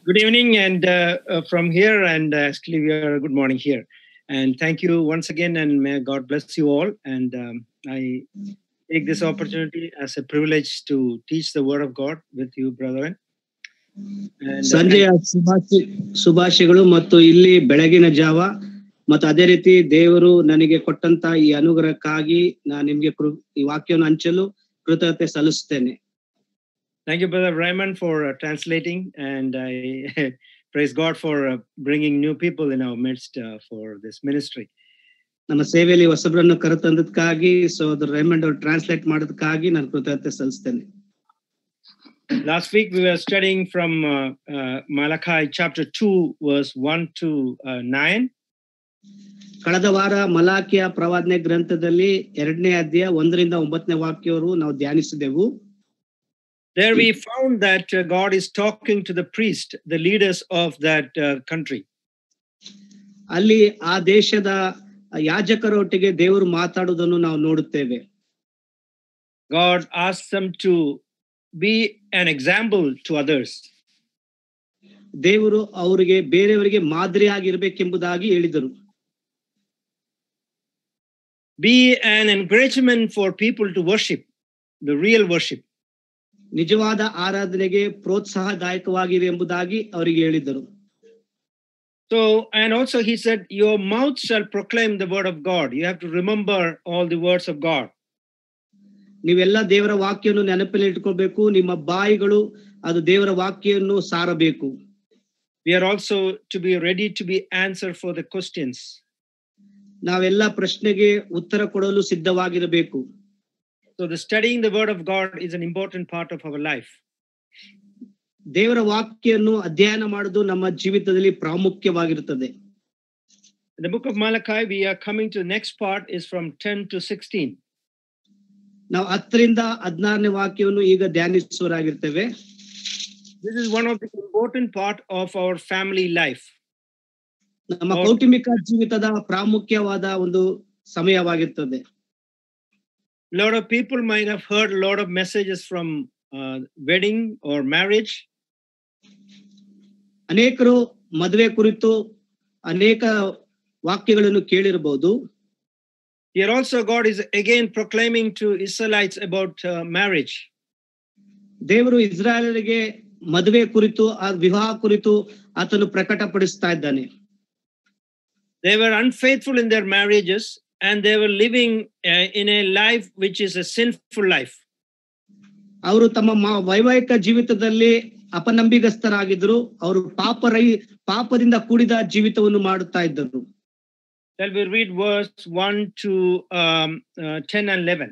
Good evening, and from here, and actually, we are good morning here. And thank you once again, and may God bless you all. And I take this opportunity as a privilege to teach the Word of God with you, brethren. ಸಂಜೆಯ ಶುಭಾಶಯಗಳು ಮತ್ತು ಇಲ್ಲಿ ಬೆಳಗಿನ ಜಾವ ಮತ್ತು ಅದೇ ರೀತಿ ದೇವರು ನನಗೆ ಕೊಟ್ಟಂತ ಈ ಅನುಗ್ರಹಕ್ಕಾಗಿ ನಾನು ನಿಮಗೆ ಈ ವಾಕ್ಯವನ್ನು ಹಂಚಲು ಕೃತಜ್ಞತೆ ಸಲ್ಲಿಸುತ್ತೇನೆ. Thank you, Brother Raymond, for translating, and I praise God for bringing new people in our midst for this ministry. ನಮ್ಮ ಸೇವೆಯಲ್ಲಿ ಹೊಸಬರನ್ನು ಕರೆತಂದಕ್ಕಾಗಿ ಸಹೋದರ ರೇಮಂಡ್ ಅವರು ಟ್ರಾನ್ಸ್ಲೇಟ್ ಮಾಡೋದಕ್ಕಾಗಿ ನಾನು ಕೃತಜ್ಞತೆ ಸಲ್ಲಿಸುತ್ತೇನೆ. Last week we were studying from Malachi chapter 2 verse 1 to 9. ಕಳೆದ ವಾರ ಮಲಾಕಿಯ ಪ್ರವಾದನೆ ಗ್ರಂಥದಲ್ಲಿ 2ನೇ ಅಧ್ಯಾಯ 1ರಿಂದ 9ನೇ ವಾಕ್ಯವರು ನಾವು ಧ್ಯಾನಿಸಿದೆವು. There we found that God is talking to the priest, the leaders of that country. ಅಲ್ಲಿ ಆ ದೇಶದ ಯಾಜಕರೊಟ್ಟಿಗೆ ದೇವರು ಮಾತಾಡುವುದನ್ನು ನಾವು ನೋಡುತ್ತೇವೆ. God asked them to be an example to others. ದೇವರು ಅವರಿಗೆ ಬೇರೆಯವರಿಗೆ ಮಾದರಿಯಾಗಿರಬೇಕೆಂಬುದಾಗಿ ಹೇಳಿದರು. Be an encouragement for people to worship, the real worship. ನಿಜವಾದ ಆರಾಧನೆಗೆ ಪ್ರೋತ್ಸಾಹದಾಯಕವಾಗಿವೆ ಎಂಬುದಾಗಿ ಅವರಿಗೆ ಹೇಳಿದರು. So, and also he said, your mouth shall proclaim the word of God. You have to remember all the words of God. ನೀವೆಲ್ಲ ದೇವರ ವಾಕ್ಯವನ್ನು ನೆನಪಲ್ಲಿ ಇಟ್ಕೊಳ್ಬೇಕು. ನಿಮ್ಮ ಬಾಯಿಗಳು ಅದು ದೇವರ ವಾಕ್ಯವನ್ನು ಸಾರಬೇಕು. We are also to be ready to be answer for the questions. ನಾವೆಲ್ಲ ಪ್ರಶ್ನೆಗೆ ಉತ್ತರ ಕೊಡಲು ಸಿದ್ಧವಾಗಿರಬೇಕು. So the studying the word of God is an important part of our life. ದೇವರ ವಾಕ್ಯವನ್ನು ಅಧ್ಯಯನ ಮಾಡುವುದು ನಮ್ಮ ಜೀವಿತದಲ್ಲಿ ಪ್ರಾಮುಖ್ಯವಾಗಿರುತ್ತದೆ. In the book of Malachi, we are coming to the next part is from 10 to 16. ನಾವು 10ರಿಂದ 16ನೇ ವಾಕ್ಯವನ್ನು ಈಗ ಧ್ಯಾನಿಸುವರಾಗಿರ್ತೇವೆ. This is one of the important part of our family life. ನಮ್ಮ ಕೌಟುಂಬಿಕ ಜೀವಿತದ ಪ್ರಾಮುಖ್ಯವಾದ ಒಂದು ಸಮಯವಾಗಿರುತ್ತದೆ. A lot of people might have heard a lot of messages from wedding or marriage. ಅನೇಕರು ಮದುವೆ ಕುರಿತು ಅನೇಕ ವಾಕ್ಯಗಳನ್ನು ಕೇಳಿರಬಹುದು. Here also God is again proclaiming to Israelites about marriage. ದೇವರು ಇಸ್ರಾಯೇಲರಿಗೆ ಮದುವೆ ಕುರಿತು ವಿವಾಹ ಕುರಿತು ಆತನು ಪ್ರಕಟಪಡಿಸ್ತಾ ಇದ್ದಾನೆ. They were unfaithful in their marriages and they were living in a life which is a sinful life. ಅವರು ತಮ್ಮ ವೈವಾಹಿಕ ಜೀವಿತದಲ್ಲಿ ಅಪನಂಬಿಗಸ್ತರಾಗಿದ್ದರು. ಅವರು ಪಾಪದಿಂದ ಕೂಡಿದ ಜೀವಿತವನ್ನು ಮಾಡುತ್ತಾ ಇದ್ದರು. Shall we read verse 1 to 10 and 11?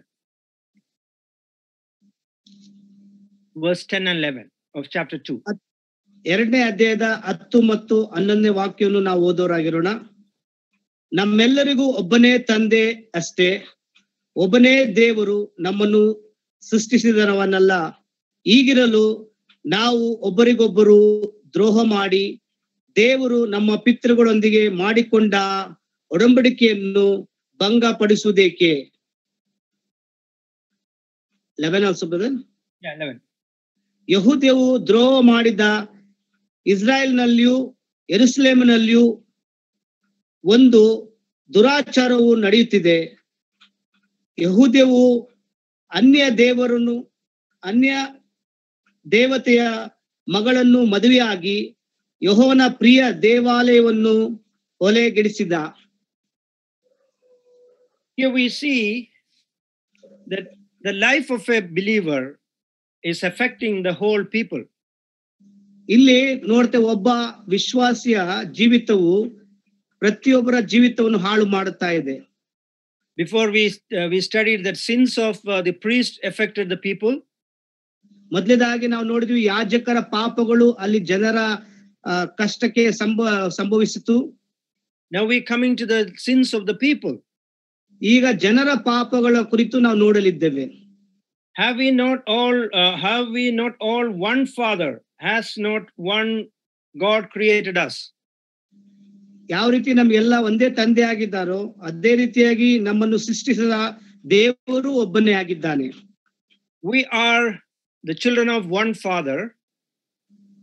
Verse 10 and 11 of chapter 2. 2ನೇ ಅಧ್ಯಾಯದ 10 ಮತ್ತು 11ನೇ ವಾಕ್ಯವನ್ನು ನಾವು ಓದೋರಾಗಿರೋಣ. ನಮ್ಮೆಲ್ಲರಿಗೂ ಒಬ್ಬನೇ ತಂದೆ ಅಷ್ಟೇ, ಒಬ್ಬನೇ ದೇವರು ನಮ್ಮನ್ನು ಸೃಷ್ಟಿಸಿದವನಲ್ಲ. ಈಗಿರಲು ನಾವು ಒಬ್ಬರಿಗೊಬ್ಬರು ದ್ರೋಹ ಮಾಡಿ ದೇವರು ನಮ್ಮ ಪಿತೃಗಳೊಂದಿಗೆ ಮಾಡಿಕೊಂಡ ಒಡಂಬಡಿಕೆಯನ್ನು ಭಂಗಪಡಿಸುವುದೇಕೆ? 11 also brother? Yeah, 11. ಯಹೂದ್ಯವು ದ್ರೋಹ ಮಾಡಿದ ಇಸ್ರಾಯೇಲ್ನಲ್ಲಿಯೂ ಯೆರೂಸಲೇಮಿನಲ್ಲಿಯೂ ಒಂದು ದುರಾಚಾರವು ನಡೆಯುತ್ತಿದೆ. ಯಹೂದ್ಯವು ಅನ್ಯ ದೇವತೆಯ ಮಗಳನ್ನು ಮದುವೆಯಾಗಿ ಯೆಹೋವನ ಪ್ರಿಯ ದೇವಾಲಯವನ್ನು ಹೊಲೆಗೆಡಿಸಿದ. Here we see that the life of a believer is affecting the whole people. ಇಲ್ಲಿ ನೋಡ್ತೇವೆ, ಒಬ್ಬ ವಿಶ್ವಾಸಿಯ ಜೀವಿತವು ಪ್ರತಿಯೊಬ್ಬರ ಜೀವಿತವನ್ನು ಹಾಳು ಮಾಡುತ್ತಾ ಇದೆ. Before we studied that sins of the priest affected the people. ಮೊದಲನೇದಾಗಿ ನಾವು ನೋಡಿದ್ವಿ ಯಾಜಕರ ಪಾಪಗಳು ಅಲ್ಲಿ ಜನರ ಕಷ್ಟಕ್ಕೆ ಸಂಭವಿಸಿತು. Now we coming to the sins of the people. ಈಗ ಜನರ ಪಾಪಗಳ ಕುರಿತು ನಾವು ನೋಡಲಿದ್ದೇವೆ. Have we not all one Father? Has not one God created us? ಯಾವ ರೀತಿ ನಮ್ಗೆಲ್ಲ ಒಂದೇ ತಂದೆ ಆಗಿದ್ದಾರೋ ಅದೇ ರೀತಿಯಾಗಿ ನಮ್ಮನ್ನು ಸೃಷ್ಟಿಸಿದ ದೇವರು ಒಬ್ಬನೇ ಆಗಿದ್ದಾನೆ. We are the children of one Father.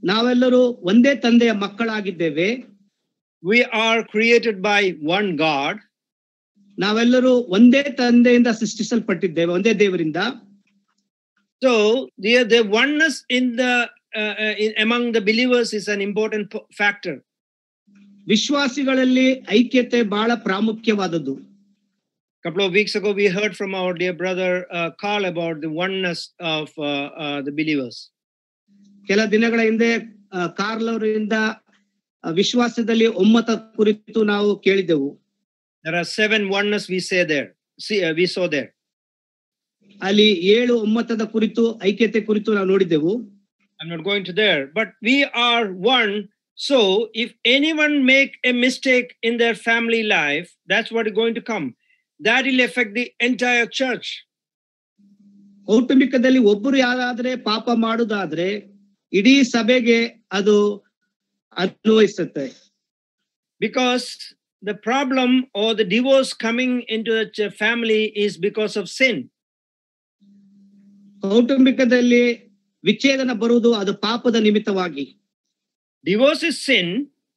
ನಾವೆಲ್ಲರೂ ಒಂದೇ ತಂದೆಯ ಮಕ್ಕಳಾಗಿದ್ದೇವೆ. We are created by one God. ನಾವೆಲ್ಲರೂ ಒಂದೇ ತಂದೆಯಿಂದ ಸೃಷ್ಟಿಸಲ್ಪಟ್ಟಿದ್ದೇವೆ, ಒಂದೇ ದೇವರಿಂದ. So the oneness in among the believers is an important factor. ವಿಶ್ವಾಸಿಗಳಲ್ಲಿ ಐಕ್ಯತೆ ಬಹಳ ಪ್ರಾಮುಖ್ಯವಾದದ್ದು. Couple of weeks ago we heard from our dear brother Carl about the oneness of the believers. ಕೆಲ ದಿನಗಳ ಹಿಂದೆ Karl ಅವರಿಂದ ವಿಶ್ವಾಸದಲ್ಲಿ ಒಮ್ಮತ ಕುರಿತು ನಾವು ಕೇಳಿದೆವು. There are 7 oneness we saw there. ಅಲ್ಲಿ 7 ಒಮ್ಮತದ ಕುರಿತು, ಐಕ್ಯತೆ ಕುರಿತು ನಾವು ನೋಡಿದೆವು. I'm not going to there, but we are one. So if anyone make a mistake in their family life, that's what is going to come. That will affect the entire church. ಕೌಟುಂಬಿಕದಲ್ಲಿ ಒಬ್ಬರು ಯಾರಾದ್ರೆ ಪಾಪ ಮಾಡುವುದಾದ್ರೆ ಇಡೀ ಸಭೆಗೆ ಅದು ಅನ್ವಯಿಸುತ್ತೆ. Because the problem or the divorce coming into the family is because of sin. ಕೌಟುಂಬಿಕದಲ್ಲಿ ವಿಚ್ಛೇದನ ಬರುವುದು ಅದು ಪಾಪದ ನಿಮಿತ್ತವಾಗಿ. Divorce is sin.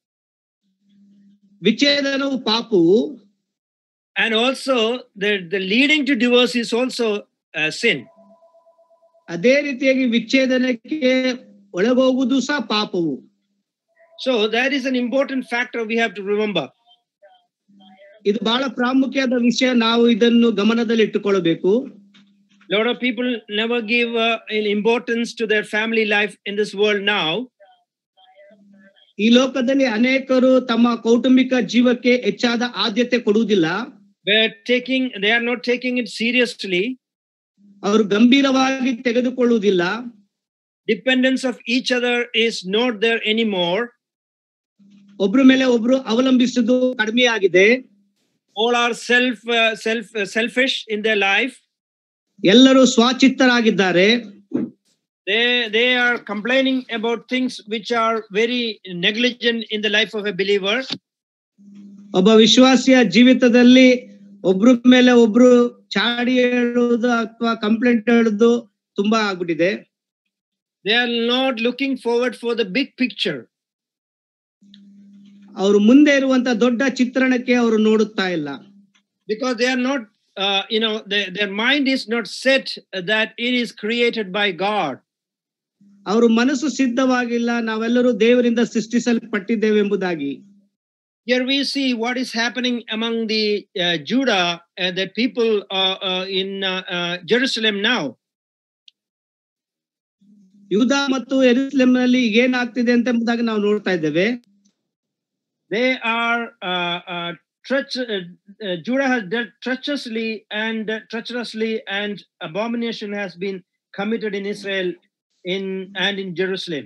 ವಿಚ್ಛೇದನವು ಪಾಪವು. And also the leading to divorce is also sin. ಅದೇ ರೀತಿಯಾಗಿ ವಿಚ್ಛೇದನಕ್ಕೆ ಒಳಗೋಗುವುದು ಸಹ ಪಾಪವು. So that is an important factor we have to remember. ಇದು ಬಹಳ ಪ್ರಾಮುಖ್ಯವಾದ ವಿಷಯ, ನಾವು ಇದನ್ನು ಗಮನದಲ್ಲಿ ಇಟ್ಟುಕೊಳ್ಳಬೇಕು. A lot of people never give importance to their family life in this world now. ಈ ಲೋಕದಲ್ಲಿ ಅನೇಕರು ತಮ್ಮ ಕೌಟುಂಬಿಕ ಜೀವಕ್ಕೆ ಹೆಚ್ಚಾದ ಆದ್ಯತೆ ಕೊಡುವುದಿಲ್ಲ. They are not taking it seriously. ಅವರು ಗಂಭೀರವಾಗಿ ತೆಗೆದುಕೊಳ್ಳುವುದಿಲ್ಲ. Dependence of each other is not there anymore. ಒಬ್ರ ಮೇಲೆ ಒಬ್ರು ಅವಲಂಬಿಸುವುದು ಕಡಿಮೆ ಆಗಿದೆ. All are selfish in their life. ಎಲ್ಲರೂ ಸ್ವಚಿತ್ತರಾಗಿದ್ದಾರೆ. They are complaining about things which are very negligent in the life of a believer. ಒಬ್ಬ ವಿಶ್ವಾಸಿಯ ಜೀವಿತದಲ್ಲಿ ಒಬ್ರ ಮೇಲೆ ಒಬ್ರು ಚಾಡಿ ಹೇಳುವುದು ಅಥವಾ ಕಂಪ್ಲೇಂಟ್ ಹೇಳುವುದು ತುಂಬಾ ಆಗ್ಬಿಟ್ಟಿದೆ. They are not looking forward for the big picture. ಅವರು ಮುಂದೆ ಇರುವಂತ ದೊಡ್ಡ ಚಿತ್ರಣಕ್ಕೆ ಅವರು ನೋಡುತ್ತಾ ಇಲ್ಲ. Because they are not their mind is not set that it is created by God. ಅವರು ಮನಸ್ಸು ಸಿದ್ಧವಾಗಿಲ್ಲ, ನಾವೆಲ್ಲರೂ ದೇವರಿಂದ ಸೃಷ್ಟಿಸಲ್ಪಟ್ಟಿದ್ದೇವೆ ಎಂಬುದಾಗಿ. Here we see what is happening among the Judah and the people in Jerusalem now. ಯೂದ ಮತ್ತು ಯೆರೂಸಲೇಮಿನಲ್ಲಿ ಏನಾಗ್ತಿದೆ ಅಂತ ಎಂಬುದಾಗಿ ನಾವು ನೋಡ್ತಾ ಇದ್ದೇವೆ. They are Judah has dealt treacherously and abomination has been committed in Israel and in Jerusalem.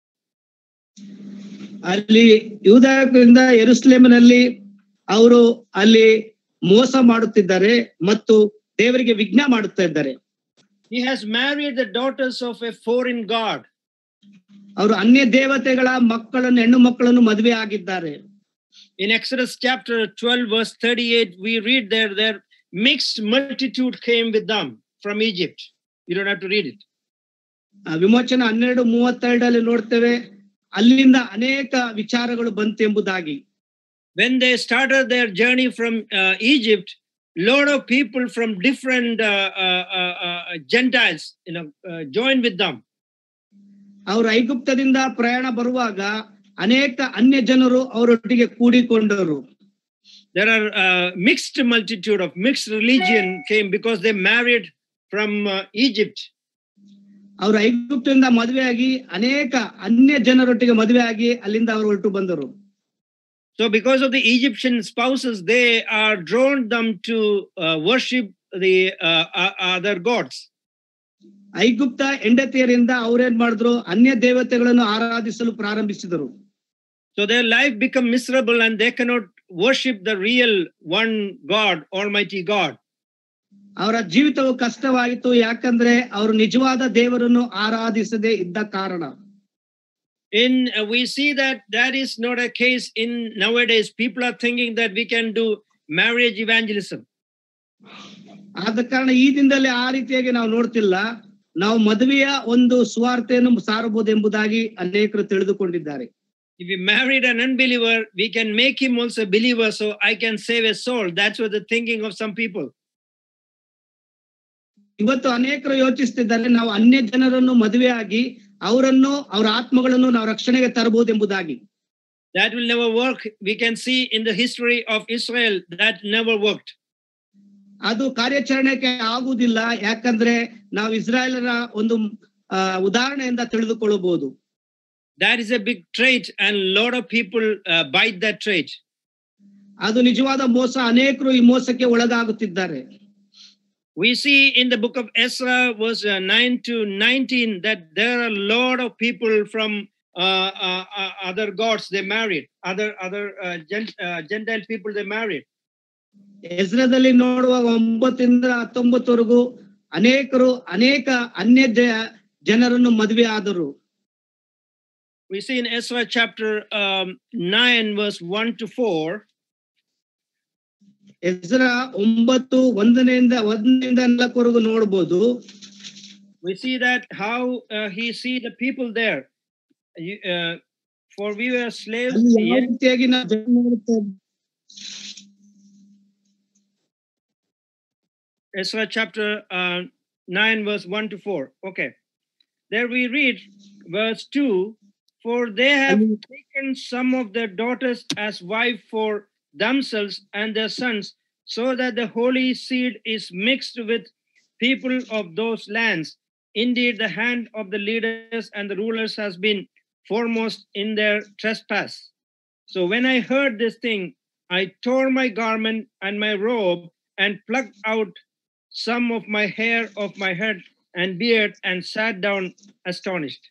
ಅಲ್ಲಿ ಯೂದದಿಂದ ಯೆರೂಸಲೇಮಿನಲ್ಲಿ ಅವರು ಅಲ್ಲಿ ಮೋಸ ಮಾಡುತ್ತಿದ್ದಾರೆ ಮತ್ತು ದೇವರಿಗೆ ವಿಘ್ನ ಮಾಡುತ್ತಾ ಇದ್ದಾರೆ. He has married the daughters of a foreign god. ಅವರು ಅನ್ಯ ದೇವತೆಗಳ ಮಕ್ಕಳನ್ನು, ಹೆಣ್ಣು ಮಕ್ಕಳನ್ನು ಮದುವೆ ಆಗಿದ್ದಾರೆ. In Exodus chapter 12 verse 38 we read their mixed multitude came with them from Egypt. You don't have to read it. ವಿಮೋಚನ 12:32 ನೋಡ್ತೇವೆ, ಅಲ್ಲಿಂದ ಅನೇಕ ವಿಚಾರಗಳು ಬಂತು ಎಂಬುದಾಗಿ. When they started their journey from Egypt, lot of people from different Gentiles joined with them. ಅವರು ಐಗುಪ್ತದಿಂದ ಪ್ರಯಾಣ ಬರುವಾಗ ಅನೇಕ ಅನ್ಯ ಜನರು ಅವರೊಟ್ಟಿಗೆ ಕೂಡಿಕೊಂಡರು. There are mixed multitude of mixed religion came because they married from Egypt. ಅವರು ಐಗುಪ್ತದಿಂದ ಮದುವೆಯಾಗಿ ಅನೇಕ ಅನ್ಯ ಜನರೊಟ್ಟಿಗೆ ಮದುವೆಯಾಗಿ ಅಲ್ಲಿಂದ ಅವರು ಹೊರಟು ಬಂದರು. So because of the Egyptian spouses, they are drawn them to worship the other gods. ಐಗುಪ್ತ ಹೆಂಡತಿಯರಿಂದ ಅವರೇನ್ ಮಾಡಿದ್ರು, ಅನ್ಯ ದೇವತೆಗಳನ್ನು ಆರಾಧಿಸಲು ಪ್ರಾರಂಭಿಸಿದರು. So their life become miserable and they cannot worship the real one God, Almighty God. ಅವರ ಜೀವಿತವು ಕಷ್ಟವಾಯಿತು, ಯಾಕಂದ್ರೆ ಅವರು ನಿಜವಾದ ದೇವರನ್ನು ಆರಾಧಿಸದೆ ಇದ್ದ ಕಾರಣ. We see that is not a case in nowadays. People are thinking that we can do marriage evangelism. ಆದ ಕಾರಣ ಈ ದಿನದಲ್ಲಿ ಆ ರೀತಿಯಾಗಿ ನಾವು ನೋಡ್ತಿಲ್ಲ. ನಾವು ಮದುವೆಯ ಒಂದು ಸುವಾರ್ತೆಯನ್ನು ಸಾರಬಹುದೆಂಬುದಾಗಿ ಅನೇಕರು ತಿಳಿದುಕೊಂಡಿದ್ದಾರೆ. If we married an unbeliever, we can make him also a believer, so I can save a soul. That's what the thinking of some people. ಇವತ್ತು ಅನೇಕರು ಯೋಚಿಸುತ್ತಿದ್ದಾರೆ, ನಾವು ಅನ್ಯ ಜನರನ್ನು ಮದುವೆಯಾಗಿ ಅವರನ್ನು ಅವರ ಆತ್ಮಗಳನ್ನು ನಾವು ರಕ್ಷಣೆಗೆ ತರಬಹುದೆಂಬುದಾಗಿ. That will never work. We can see in the history of Israel that never worked. ಅದು ಕಾರ್ಯಾಚರಣೆಗೆ ಆಗುವುದಿಲ್ಲ, ಯಾಕಂದ್ರೆ ನಾವು ಇಸ್ರಾಯೇಲರ ಒಂದು ಉದಾಹರಣೆಯಿಂದ ತಿಳಿದುಕೊಳ್ಳಬಹುದು. That is a big trait, and a lot of people bite that trait. ಅದು ನಿಜವಾದ ಮೋಸ, ಅನೇಕರು ಈ ಮೋಸಕ್ಕೆ ಒಳಗಾಗುತ್ತಿದ್ದಾರೆ. We see in the book of Ezra, verse 9 to 19, that there are a lot of people from other gods they married, other Gentile people they married. ಎಜ್ರದಲ್ಲಿ ನೋಡುವ 9ರಿಂದ 19ವರೆಗೂ ಅನೇಕ ಅನ್ಯ ಜನರನ್ನು ಮದುವೆ ಆದರು. We see in Ezra chapter 9 verse 1 to 4. Ezra 9:1ರಿಂದ 4ವರೆಗೂ ನೋಡಬಹುದು. We see that how he see the people there. For we were slaves. Ezra chapter 9 verse 1 to 4. Okay. There we read verse 2. For they have taken some of their daughters as wife for themselves and their sons, so that the holy seed is mixed with people of those lands. Indeed, the hand of the leaders and the rulers has been foremost in their trespass. So when I heard this thing, I tore my garment and my robe and plucked out some of my hair of my head and beard and sat down astonished.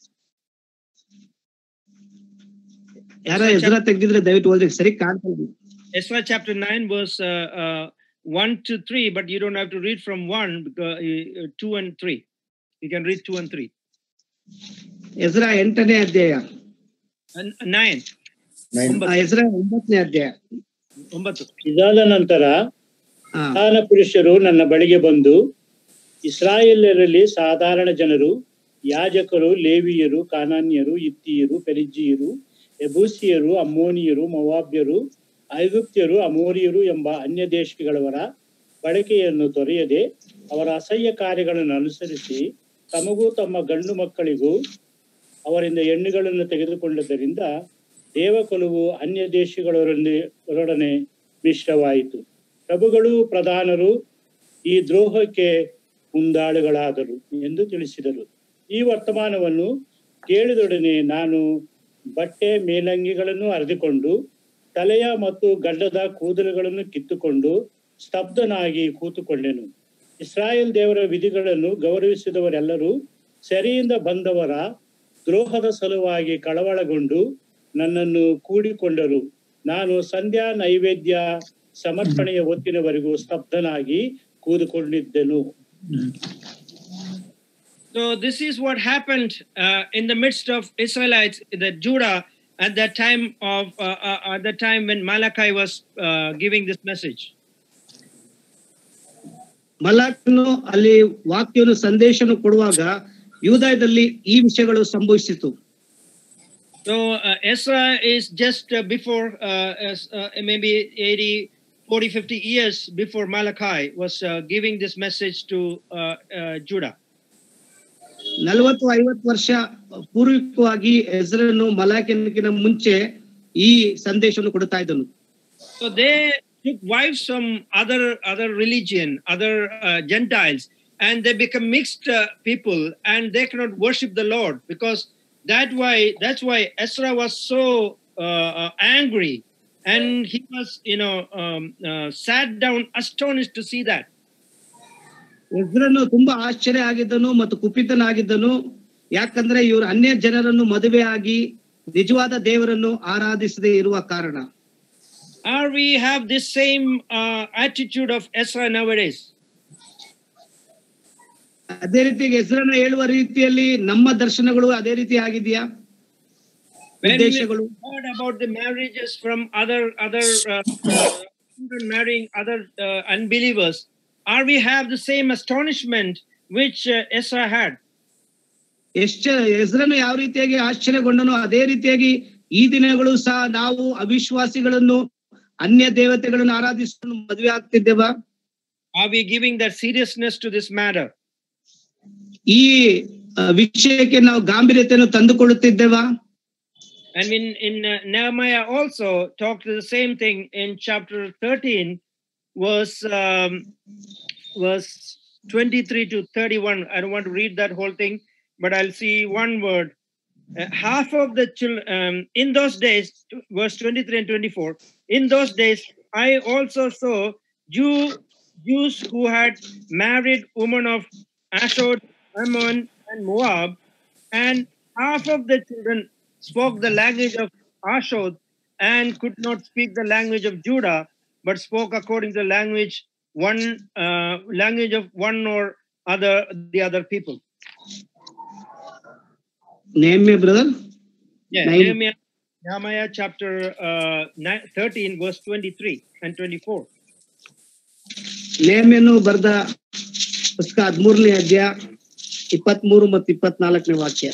ಯಾರ Ezra ತೆಗೆದಿದ್ರೆ ದಯವಿಟ್ಟು ಓದಿ, ಸರಿ ಕಾಣ್ತದೆ. Ezra chapter 9 verse 1 to 3, but you don't have to read from 1 because 2 and 3. You can read 2 and 3. Ezra 8ನೇ ಅಧ್ಯಾಯ 9. Ezra 9ನೇ ಅಧ್ಯಾಯ 9. ಇದಾದ ನಂತರ ಪ್ರಧಾನ ಪುರುಷರು ನನ್ನ ಬಳಿಗೆ ಬಂದು, ಇಸ್ರಾಯೇಲರಲ್ಲಿ ಸಾಧಾರಣ ಜನರು, ಯಾಜಕರು, ಲೇವಿಯರು, ಕಾನಾನ್ಯರು, ಹಿತ್ತಿಯರು, ಪೆರಿಜ್ಜೀಯರು, ಯೆಬೂಸಿಯರು, ಅಮ್ಮೋನಿಯರು, ಮೊವಾಬ್ಯರು, ಐಗುಪ್ತ್ಯರು, ಅಮೋರಿಯರು ಎಂಬ ಅನ್ಯ ದೇಶಗಳವರ ಬಳಕೆಯನ್ನು ತೊರೆಯದೆ ಅವರ ಅಸಹ್ಯ ಕಾರ್ಯಗಳನ್ನು ಅನುಸರಿಸಿ ತಮಗೂ ತಮ್ಮ ಗಂಡು ಮಕ್ಕಳಿಗೂ ಅವರಿಂದ ಹೆಣ್ಣುಗಳನ್ನು ತೆಗೆದುಕೊಂಡದ್ದರಿಂದ ದೇವಕುಲವು ಅನ್ಯ ದೇಶಗಳವರೊಡನೆ ಮಿಶ್ರವಾಯಿತು. ಪ್ರಭುಗಳು, ಪ್ರಧಾನರು ಈ ದ್ರೋಹಕ್ಕೆ ಮುಂದಾಳುಗಳಾದರು ಎಂದು ತಿಳಿಸಿದರು. ಈ ವರ್ತಮಾನವನ್ನು ಕೇಳಿದೊಡನೆ ನಾನು ಬಟ್ಟೆ ಮೇಲಂಗಿಗಳನ್ನು ಹರಿದುಕೊಂಡು ತಲೆಯ ಮತ್ತು ಗಡ್ಡದ ಕೂದಲುಗಳನ್ನು ಕಿತ್ತುಕೊಂಡು ಸ್ತಬ್ಧನಾಗಿ ಕೂತುಕೊಂಡೆನು. ಇಸ್ರಾಯೇಲ್ ದೇವರ ವಿಧಿಗಳನ್ನು ಗೌರವಿಸಿದವರೆಲ್ಲರೂ ಸೆರೆಯಿಂದ ಬಂದವರ ದ್ರೋಹದ ಸಲುವಾಗಿ ಕಳವಳಗೊಂಡು ನನ್ನನ್ನು ಕೂಡಿಕೊಂಡರು. ನಾನು ಸಂಧ್ಯಾ ನೈವೇದ್ಯ ಸಮರ್ಪಣೆಯ ಹೊತ್ತಿನವರೆಗೂ ಸ್ತಬ್ಧನಾಗಿ ಕೂದುಕೊಂಡಿದ್ದೆನು. So this is what happened in the midst of Israelites, the Judah, at that time when Malachi was giving this message. ಮಲಾಕನು ಅಲ್ಲಿ ವಾಕ್ಯವನ್ನು ಸಂದೇಶವನ್ನು ಕೊಡುವಾಗ ಯೂದಾಯದಲ್ಲಿ ಈ ವಿಷಯಗಳು ಸಂಭವಿಸಿತು. So Ezra is just before maybe 40-50 years before Malachi was giving this message to Judah. 40-50 ವರ್ಷ ಪೂರ್ವಿಕವಾಗಿ ಎಜ್ರನು ಮಲಾಕಿಯನಿಗಿಂತ ಮುಂಚೆ ಈ ಸಂದೇಶವನ್ನು ಕೊಡ್ತಾ ಇದ್ದನು. So they took wives from other religion, other Gentiles, and they become mixed people, and they cannot worship the Lord, because that's why Ezra was so angry, and he was sat down astonished to see that. ಎಜ್ರನು ತುಂಬಾ ಆಶ್ಚರ್ಯ ಆಗಿದ್ದನು ಮತ್ತು ಕುಪಿತನಾಗಿದ್ದನು, ಯಾಕಂದ್ರೆ ಇವರು ಅನ್ಯ ಜನರನ್ನು ಮದುವೆಯಾಗಿ ನಿಜವಾದ ದೇವರನ್ನು ಆರಾಧಿಸದೇ ಇರುವ ಕಾರಣ. Or we have this same attitude of Ezra nowadays. ಅದೇ ರೀತಿ ಎಜ್ರನ ಹೇಳುವ ರೀತಿಯಲ್ಲಿ ನಮ್ಮ ದರ್ಶನಗಳು ಅದೇ ರೀತಿ ಆಗಿದೆಯಾ? When we heard about the marriages from other marrying other unbelievers, or we have the same astonishment which Ezra had. ಎಜ್ರನು ಯಾವ ರೀತಿಯಾಗಿ ಆಶ್ಚರ್ಯಗೊಂಡನೋ ಅದೇ ರೀತಿಯಾಗಿ ಈ ದಿನಗಳು ಸಹ ನಾವು ಅವಿಶ್ವಾಸಿಗಳನ್ನು ಅನ್ಯ ದೇವತೆಗಳನ್ನು ಆರಾಧಿಸಿಕೊಂಡು ಮದುವೆ ಆಗ್ತಿದ್ದೇವಾ? Are we giving that seriousness to this matter? ಈ ವಿಷಯಕ್ಕೆ ನಾವು ಗಾಂಭೀರ್ಯತೆಯನ್ನು ತಂದುಕೊಳ್ಳುತ್ತಿದ್ದೇವಾ? And in Nehemiah also talked the same thing in chapter 13, verse 23 to 31. I don't want to read that whole thing, but I'll see one word. Half of the children, in those days, verse 23 and 24, in those days, I also saw Jews who had married women of Ashdod, Ammon, and Moab, and half of the children spoke the language of Ashdod and could not speak the language of Judah, but spoke according to the language of one or the other people. Nehemiah, brother? Yeah, Nehemiah chapter 13, verse 23 and 24. ನೇಹಮ್ಯನು ಬರೆದ ಪುಸ್ತಕ 13ನೇ ಅಧ್ಯಾಯ 23 ಮತ್ತು 24ನೇ ವಾಕ್ಯ.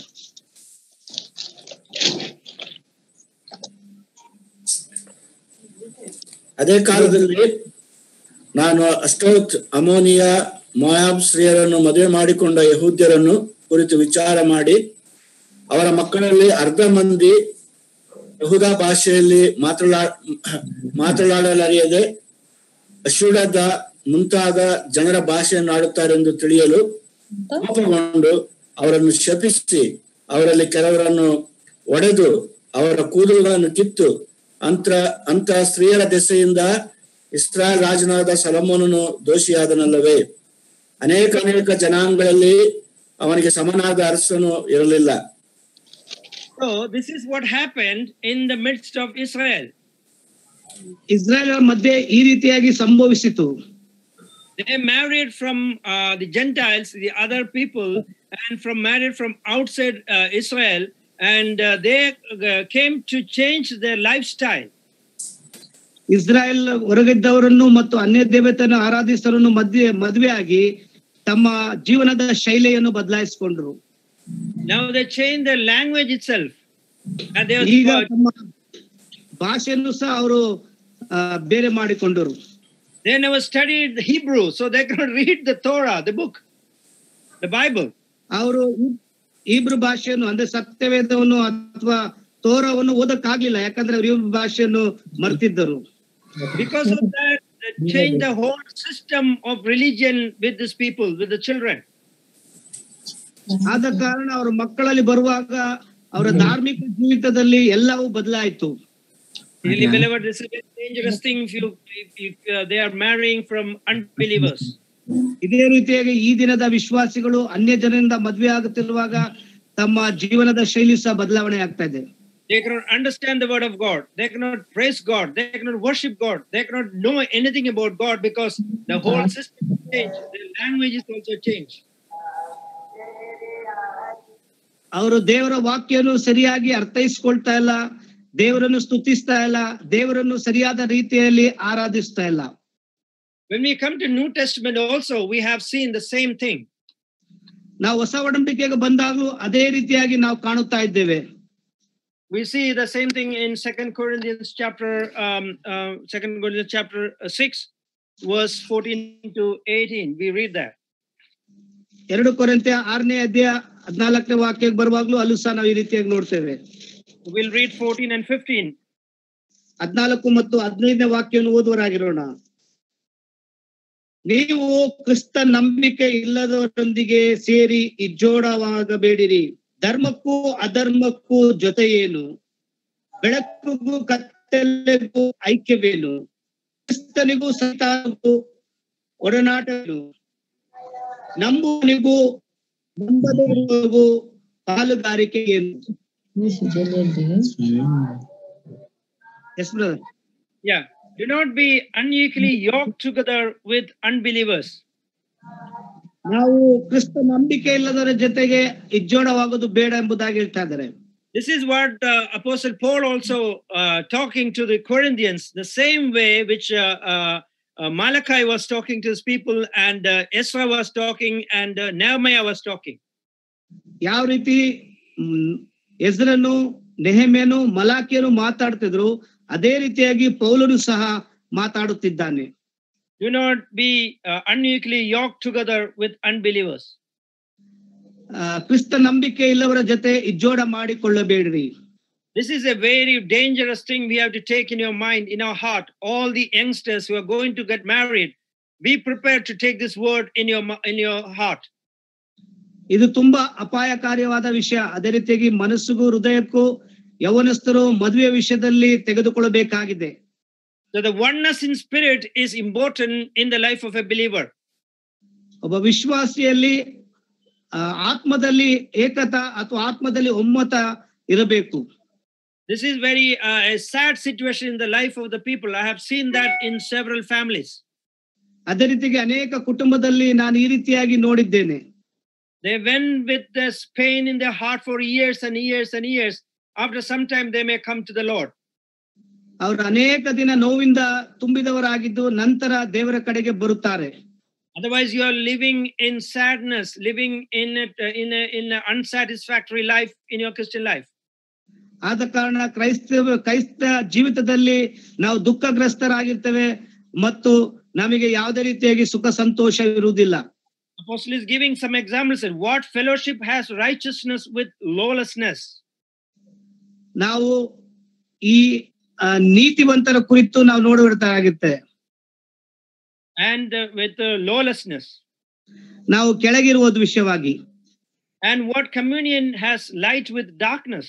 ಅದೇ ಕಾಲದಲ್ಲಿ ನಾನು ಅಷ್ಟೋತ್, ammonia, ಮೋಯಾಬ್ ಸ್ತ್ರೀಯರನ್ನು ಮದುವೆ ಮಾಡಿಕೊಂಡ ಯಹೂದ್ಯರನ್ನು ಕುರಿತು ವಿಚಾರ ಮಾಡಿ ಅವರ ಮಕ್ಕಳಲ್ಲಿ ಅರ್ಧ ಮಂದಿ ಯಹೂದ ಭಾಷೆಯಲ್ಲಿ ಮಾತನಾಡಲರಿಯದೆ ಅಶ್ಶೂರದ ಮುಂತಾದ ಜನರ ಭಾಷೆಯನ್ನು ಆಡುತ್ತಾರೆಂದು ತಿಳಿಯಲು ಕೋಪಗೊಂಡು ಅವರನ್ನು ಶಪಿಸಿ ಅವರಲ್ಲಿ ಕೆಲವರನ್ನು ಒಡೆದು ಅವರ ಕೂದಲುಗಳನ್ನು ಕಿತ್ತು ಅಂತ ಸ್ತ್ರೀಯರ ದೆಸೆಯಿಂದ ಇಸ್ರಾಯೇಲ್ ರಾಜನಾದ ಸೊಲೊಮೋನನು ದೋಷಿಯಾದನಲ್ಲವೇ? ಅನೇಕ ಜನಾಂಗಗಳಲ್ಲಿ ಅವನಿಗೆ ಸಮನಾದ ಅರಸನು ಇರಲಿಲ್ಲ. So this is what happened in the midst of Israel. Israel ಮಧ್ಯೆ ಈ ರೀತಿಯಾಗಿ ಸಂಭವಿಸಿತು. They married from the Gentiles, the other people, and married from outside Israel, and they came to change their lifestyle. Israel ಹೊರಗಿದ್ದವರನ್ನು ಮತ್ತು ಅನ್ಯ ದೇವತೆಯನ್ನು ಆರಾಧಿಸರನ್ನು ಮದುವೆಯಾಗಿ ತಮ್ಮ ಜೀವನದ ಶೈಲಿಯನ್ನು ಬದಲಾಯಿಸಿಕೊಂಡ್ರು. Now they changed their language itself. ಈಗ ತಮ್ಮ ಭಾಷೆಯನ್ನು ಸಹ ಅವರು ಬೇರೆ ಮಾಡಿಕೊಂಡರು. They never studied the Hebrew, so they could read the Torah, the book, the Bible. ಅವರು ಹೀಬ್ರೂ ಭಾಷೆಯನ್ನು ಅಂದ್ರೆ ಸತ್ಯವೇದವನ್ನು ಅಥವಾ ತೋರವನ್ನು ಓದಕ್ಕಾಗ್ಲಿಲ್ಲ, ಯಾಕಂದ್ರೆ ಅವರು ಹೀಬ್ರೂ ಭಾಷೆಯನ್ನು ಮರ್ತಿದ್ದರು. Because of that, they changed the whole system of religion with these people, with the children. ಆದ ಕಾರಣ ಅವರ ಮಕ್ಕಳಲ್ಲಿ ಬರುವಾಗ ಅವರ ಧಾರ್ಮಿಕ ಜೀವಿತದಲ್ಲಿ ಎಲ್ಲವೂ ಬದಲಾಯಿತು. Really, beloved, this is a dangerous thing if they are marrying from unbelievers. ಇದೇ ರೀತಿಯಾಗಿ ಈ ದಿನದ ವಿಶ್ವಾಸಿಗಳು ಅನ್ಯ ಜನರಿಂದ ಮದುವೆ ಆಗುತ್ತಿರುವಾಗ ತಮ್ಮ ಜೀವನದ ಶೈಲಿ ಸಹ ಬದಲಾವಣೆ ಆಗ್ತಾ ಇದೆ. They cannot understand the word of God. They cannot praise God. They cannot worship God. They cannot know anything about God because the whole system is changed. The language is also changed. ಅವರು ದೇವರ ವಾಕ್ಯವನ್ನು ಸರಿಯಾಗಿ ಅರ್ಥೈಸಿಕೊಳ್ತಾ ಇಲ್ಲ, ದೇವರನ್ನು ಸ್ತುತಿಸ್ತಾ ಇಲ್ಲ, ದೇವರನ್ನು ಸರಿಯಾದ ರೀತಿಯಲ್ಲಿ ಆರಾಧಿಸ್ತಾ ಇಲ್ಲ. When we come to New Testament also, we have seen the same thing. ನಾವು ಹೊಸ ಒಡಂಬಡಿಕೆಗೆ ಬಂದಾಗಲೂ ಅದೇ ರೀತಿಯಾಗಿ ನಾವು ಕಾಣುತ್ತಾ ಇದ್ದೇವೆ. We see the same thing in 2 Corinthians chapter 6, verse 14 to 18. We read that. 2 ಕೊರಿಂಥ್ಯ 6ನೇ ಅಧ್ಯಾಯ 14ನೇ ವಾಕ್ಯಕ್ಕೆ ಬರುವಾಗಲೂ ಅಲ್ಲೂ ಸಹ ನಾವು ಈ ರೀತಿಯಾಗಿ ನೋಡ್ತೇವೆ. We'll read 14 and 15. 14 ಮತ್ತು 15ನೇ ವಾಕ್ಯವನ್ನು ಓದುವರಾಗಿರೋಣ. ನೀವು ಕ್ರಿಸ್ತ ನಂಬಿಕೆ ಇಲ್ಲದವರೊಂದಿಗೆ ಸೇರಿ ಇಜ್ಜೋಡವಾಗಬೇಡಿರಿ. ಧರ್ಮಕ್ಕೂ ಅಧರ್ಮಕ್ಕೂ ಜೊತೆಯೇನು? ಬೆಳಕಿಗೂ ಕತ್ತಲೆಗೂ ಐಕ್ಯವೇನು? ಕ್ರಿಸ್ತನಿಗೂ ಸೈತಾನನಿಗೂ ಒಡನಾಟವೇನು? ನಂಬುವನಿಗೂ ನಂಬದವನಿಗೂ ಪಾಲುಗಾರಿಕೆ ಏನು? Yes, brother. Yeah. Do not be unequally yoked together with unbelievers. ನಾವು ಕ್ರಿಸ್ತ ನಂಬಿಕೆ ಇಲ್ಲದವರ ಜೊತೆಗೆ ಇಜ್ಜೋಡವಾಗೋದು ಬೇಡ ಎಂಬುದಾಗಿ ಹೇಳ್ತಾ ಇದ್ದಾರೆ. This is what Apostle Paul also talking to the Corinthians, the same way which Malachi was talking to his people and Ezra was talking and Nehemiah was talking. ಯಾವ ರೀತಿ ಎಜ್ರನು, ನೆಹೆಮ್ಯನು, ಮಲಾಕಿಯನು ಮಾತಾಡ್ತಿದ್ರು, ಅದೇ ರೀತಿಯಾಗಿ ಪೌಲನು ಸಹ ಮಾತಾಡುತ್ತಿದ್ದಾನೆ. Do not be unequally yoked together with unbelievers. ಕ್ರಿಸ್ತ ನಂಬಿಕೆ ಇಲ್ಲವರ ಜೊತೆ ಇಜ್ಜೋಡ ಮಾಡಿಕೊಳ್ಳಬೇಡ್ರಿ. This is a very dangerous thing we have to take in your mind, in our heart. All the youngsters who are going to get married, be prepared to take this word in your heart. ಇದು ತುಂಬಾ ಅಪಾಯಕಾರಿಯಾದ ವಿಷಯ. ಅದೇ ರೀತಿಯಾಗಿ ಮನಸ್ಸಿಗೂ ಹೃದಯಕ್ಕೂ ಯೌವನಸ್ಥರು ಮದುವೆ ವಿಷಯದಲ್ಲಿ ತೆಗೆದುಕೊಳ್ಳಬೇಕಾಗಿದೆ. So the oneness in spirit is important in the life of a believer. ಒಬ್ಬ ವಿಶ್ವಾಸಿಯಲ್ಲಿ ಆತ್ಮದಲ್ಲಿ ಏಕತ ಅಥವಾ ಆತ್ಮದಲ್ಲಿ ಒಮ್ಮತ ಇರಬೇಕು. This is very a sad situation in the life of the people. I have seen that in several families. ಅದೇ ರೀತಿಗೆ ಅನೇಕ ಕುಟುಂಬದಲ್ಲಿ ನಾನು ಈ ರೀತಿಯಾಗಿ ನೋಡಿದ್ದೇನೆ. They went with this pain in their heart for years and years and years. After some time, they may come to the Lord. ಅವರು ಅನೇಕ ದಿನ ನೋವಿಂದ ತುಂಬಿದವರಾಗಿದ್ದು ನಂತರ ದೇವರ ಕಡೆಗೆ ಬರುತ್ತಾರೆ. Otherwise, you are living in sadness, living in an unsatisfactory life in your Christian life. ಆದ ಕಾರಣ ಕ್ರೈಸ್ತ ಜೀವಿತದಲ್ಲಿ ನಾವು ದುಃಖಗ್ರಸ್ತರಾಗಿರ್ತೇವೆ ಮತ್ತು ನಮಗೆ ಯಾವುದೇ ರೀತಿಯಾಗಿ ಸುಖ ಸಂತೋಷ ಇರುವುದಿಲ್ಲ. Apostle is giving some examples. What fellowship has righteousness with lawlessness? ನಾವು ಈ ನೀತಿವಂತರ ಕುರಿತು ನಾವು ನೋಡಬೇಕಾಗುತ್ತೆ. And with lawlessness. ನಾವು ಕೆಳಗಿರುವ ವಿಷಯವಾಗಿ. And what communion has light with darkness?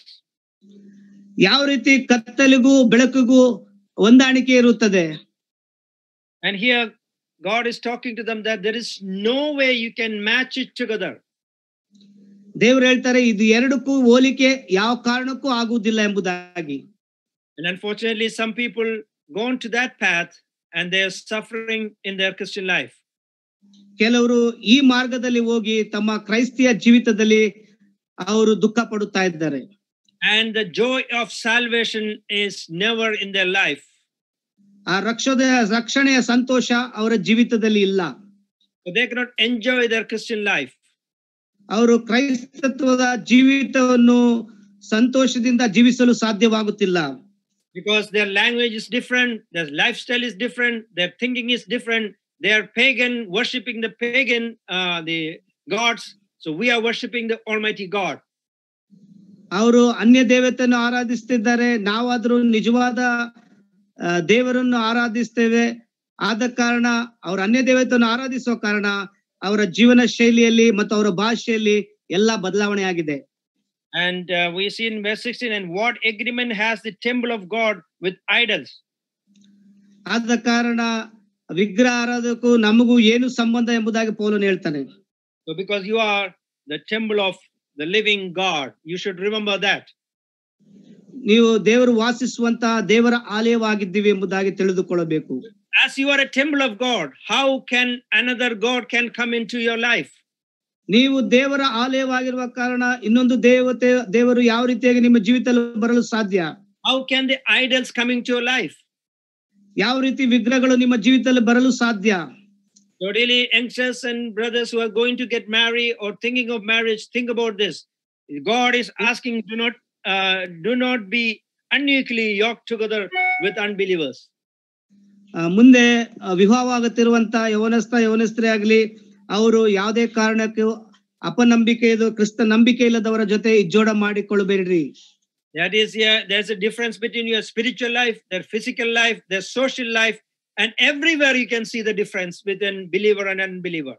ಯಾವ ರೀತಿ ಕತ್ತಲಿಗೂ ಬೆಳಕಿಗೂ ಹೊಂದಾಣಿಕೆ ಇರುತ್ತದೆ. And here God is talking to them that there is no way you can match it together. ದೇವರು ಹೇಳ್ತಾರೆ ಇದು ಎರಡಕ್ಕೂ ಹೋಲಿಕೆ ಯಾವ ಕಾರಣಕ್ಕೂ ಆಗುವುದಿಲ್ಲ ಎಂಬುದಾಗಿ. And unfortunately, some people go on to that path and they are suffering in their Christian life. ಕೆಲವರು ಈ ಮಾರ್ಗದಲ್ಲಿ ಹೋಗಿ ತಮ್ಮ ಕ್ರೈಸ್ತಿಯ ಜೀವಿತದಲ್ಲಿ ಅವರು ದುಃಖ ಪಡುತ್ತಾ ಇದ್ದಾರೆ. And the joy of salvation is never in their life. ಆ ರಕ್ಷಣೆಯ ಸಂತೋಷ ಅವರ ಜೀವಿತದಲ್ಲಿ ಇಲ್ಲ. So they cannot enjoy their Christian life. ಅವರು ಕ್ರೈಸ್ತತ್ವದ ಜೀವಿತವನ್ನು ಸಂತೋಷದಿಂದ ಜೀವಿಸಲು ಸಾಧ್ಯವಾಗುತ್ತಿಲ್ಲ. Because their language is different, their lifestyle is different, their thinking is different. They are pagan, worshipping the pagan the gods. So we are worshipping the Almighty God. ಅವರು ಅನ್ಯ ದೇವತೆಯನ್ನು ಆರಾಧಿಸುತ್ತಿದ್ದಾರೆ, ನಾವಾದರೂ ನಿಜವಾದ ದೇವರನ್ನು ಆರಾಧಿಸ್ತೇವೆ. ಆದ ಕಾರಣ ಅವರು ಅನ್ಯ ದೇವತೆಯನ್ನು ಆರಾಧಿಸುವ ಕಾರಣ ಅವರ ಜೀವನ ಶೈಲಿಯಲ್ಲಿ ಮತ್ತು ಅವರ ಭಾಷೆಯಲ್ಲಿ ಎಲ್ಲ ಬದಲಾವಣೆ ಆಗಿದೆ. And we see in verse 16, and what agreement has the temple of God with idols? ಆದ ಕಾರಣ ವಿಗ್ರಹ ಆರಾಧಕಕ್ಕೂ ನಮಗೂ ಏನು ಸಂಬಂಧ ಎಂಬುದಾಗಿ ಪೌಲನು ಹೇಳ್ತಾನೆ. So because you are the temple of the living God, you should remember that. ನೀವು ದೇವರು ವಾಸಿಸುವಂತಹ ದೇವರ ಆಲಯವಾಗಿದ್ದೀವಿ ಎಂಬುದಾಗಿ ತಿಳಿದುಕೊಳ್ಳಬೇಕು. As you are a temple of God, how can another God can come into your life? ನೀವು ದೇವರ ಆಲಯವಾಗಿರುವ ಕಾರಣ ಇನ್ನೊಂದು ದೇವರು ಯಾವ ರೀತಿಯಾಗಿ ನಿಮ್ಮ ಜೀವಿತದಲ್ಲಿ ಬರಲು ಸಾಧ್ಯ? How can the idols come into your life? ಯಾವ ರೀತಿ ವಿಗ್ರಹಗಳು ನಿಮ್ಮ ಜೀವಿತದಲ್ಲಿ ಬರಲು ಸಾಧ್ಯ? So really, youngsters and brothers who are going to get married or thinking of marriage, think about this. God is asking, do not be unequally yoked together with unbelievers. ಮುಂದೆ ವಿವಾಹವಾಗುತ್ತಿರುವಂತ ಯವನಸ್ಥರೇ ಆಗಲಿ, ಅವರು ಯಾವುದೇ ಕಾರಣಕ್ಕೂ ಕ್ರಿಸ್ತ ನಂಬಿಕೆ ಇಲ್ಲದವರ ಜೊತೆ ಇಜ್ಜೋಡ ಮಾಡಿಕೊಳ್ಳಬೇಡ್ರಿ. That is, there's a difference between your spiritual life, their physical life, their social life, and everywhere you can see the difference between believer and unbeliever.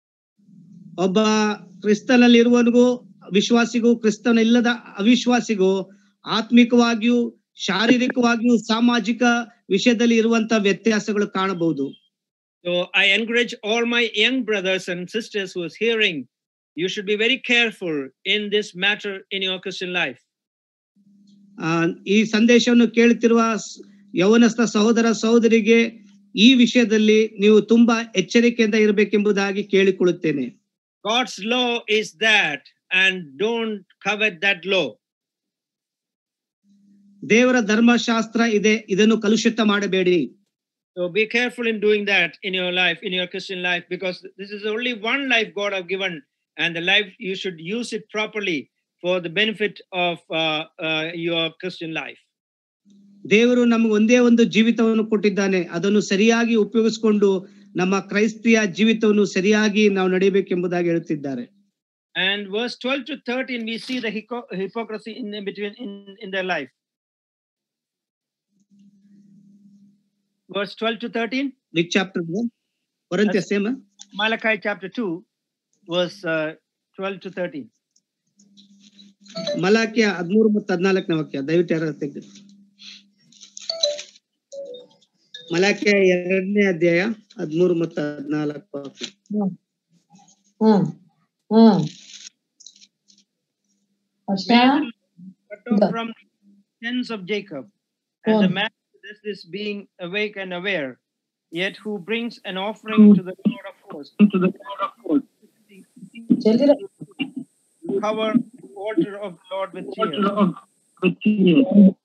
ಒಬ್ಬ ಕ್ರಿಸ್ತನಲ್ಲಿ ಇರುವವನಿಗೂ ವಿಶ್ವಾಸಿಗೂ, ಕ್ರಿಸ್ತನ ಇಲ್ಲದ ಅವಿಶ್ವಾಸಿಗೂ ಆತ್ಮಿಕವಾಗಿಯೂ ಶಾರೀರಿಕವಾಗಿಯೂ ಸಾಮಾಜಿಕ ವಿಷಯದಲ್ಲಿ ಇರುವಂತ ವ್ಯತ್ಯಾಸಗಳು ಕಾಣಬಹುದು. So I encourage all my young brothers and sisters who is hearing, you should be very careful in this matter in your Christian life. ಈ ಸಂದೇಶವನ್ನು ಕೇಳುತ್ತಿರುವ ಯೌವನಸ್ಥ ಸಹೋದರ ಸಹೋದರಿಗೆ ಈ ವಿಷಯದಲ್ಲಿ ನೀವು ತುಂಬಾ ಎಚ್ಚರಿಕೆಯಿಂದ ಇರಬೇಕೆಂಬುದಾಗಿ ಕೇಳಿಕೊಳ್ಳುತ್ತೇನೆ. God's law is that, and don't covet that law. ದೇವರ ಧರ್ಮಶಾಸ್ತ್ರ ಇದೆ, ಇದನ್ನು ಕಲುಷಿತ ಮಾಡಬೇಡಿ. So be careful in doing that in your life, in your Christian life, because this is only one life God have given, and the life you should use it properly for the benefit of your Christian life. ದೇವರು ನಮಗೆ ಒಂದೇ ಒಂದು ಜೀವಿತವನ್ನು ಕೊಟ್ಟಿದ್ದಾನೆ, ಅದನ್ನು ಸರಿಯಾಗಿ ಉಪಯೋಗಿಸಿಕೊಂಡು ನಮ್ಮ ಕ್ರೈಸ್ತಿಯ ಜೀವಿತವನ್ನು ಸರಿಯಾಗಿ ನಾವು ನಡೆಯಬೇಕೆಂಬುದಾಗಿ ಹೇಳುತ್ತಿದ್ದಾರೆ. And verse 12 to 13 we see the hypocrisy in between in their life. Verse 12 to 13. Which chapter? Korinthe same. Malachi chapter 2 verse 12 to 13. ಮಲಾಕ್ಯ 13 ಮತ್ತು 14ನೇ ವಾಕ್ಯ ದಯವಿಟ್ಟು ಯಾರು ತೆಗೆದು. ಮಲಾಕ್ಯ 2ನೇ ಅಧ್ಯಾಯ 13 ಮತ್ತು 14 ವಾಕ್ಯ. From sins of Jacob, and the man this is being awake and aware, yet who brings an offering to the Lord of hosts, cover the altar of the Lord with tears.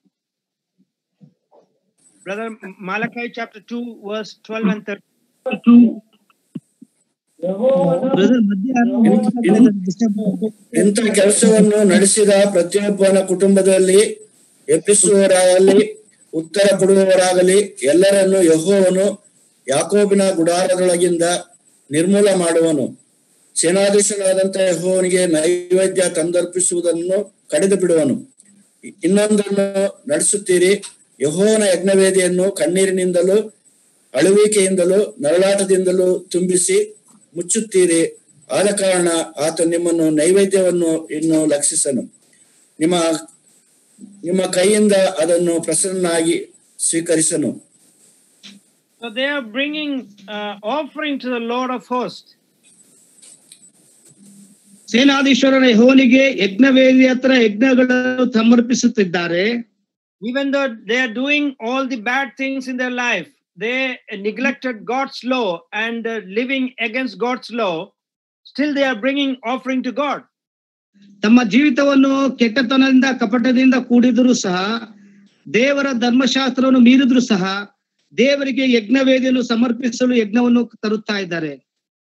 Brother, Malachi chapter 2 verse 12 and 13. ಇಂಥ ಕೆಲಸವನ್ನು ನಡೆಸಿದ ಪ್ರತಿಯೊಬ್ಬನ ಕುಟುಂಬದಲ್ಲಿ ಎಬ್ಬಿಸುವವರಾಗಲಿ ಉತ್ತರ ಕೊಡುವವರಾಗಲಿ ಎಲ್ಲರನ್ನು ಯೆಹೋವನು ಯಾಕೋಬಿನ ಗುಡಾರದೊಳಗಿಂದ ನಿರ್ಮೂಲ ಮಾಡುವನು. ಸೇನಾಧೀಶನಾದಂತ ಯೆಹೋವನಿಗೆ ನೈವೇದ್ಯ ತಂದರ್ಪಿಸುವುದನ್ನು ಕಡಿದು ಬಿಡುವನು. ಇನ್ನೊಂದನ್ನು ನಡೆಸುತ್ತೀರಿ, ಯೆಹೋವನ ಯಜ್ಞವೇದಿಯನ್ನು ಕಣ್ಣೀರಿನಿಂದಲೂ ಅಳುವಿಕೆಯಿಂದಲೂ ನರಳಾಟದಿಂದಲೂ ತುಂಬಿಸಿ ಮುಚ್ಚುತ್ತೀರಿ. ಆದ ಕಾರಣ ಆತ ನಿಮ್ಮನ್ನು ನೈವೇದ್ಯವನ್ನು ಇನ್ನು ಲಕ್ಷಿಸನು, ನಿಮ್ಮ ಕೈಯಿಂದ ಅದನ್ನು ಪ್ರಸನ್ನನಾಗಿ ಸ್ವೀಕರಿಸನು. So they are bringing offering to the Lord of hosts. ಸೇನಾಧೀಶ್ವರನ ಯೆಹೋವನಿಗೆ ಯಜ್ಞವೇದಿ ಹತ್ರ ಯಜ್ಞಗಳನ್ನು ಸಮರ್ಪಿಸುತ್ತಿದ್ದಾರೆ. Even though they are doing all the bad things in their life, they neglected God's law and living against God's law, still they are bringing offering to God. ತಮ್ಮ ಜೀವಿತವನ್ನು ಕೆಟ್ಟತನದಿಂದ ಕಪಟದಿಂದ ಕೂಡಿದರೂ ಸಹ, ದೇವರ ಧರ್ಮಶಾಸ್ತ್ರವನ್ನು ಮೀರಿದ್ರು ಸಹ ದೇವರಿಗೆ ಯಜ್ಞವೇದಿಯನ್ನು ಸಮರ್ಪಿಸಲು ಯಜ್ಞವನ್ನು ತರುತ್ತಾ ಇದ್ದಾರೆ.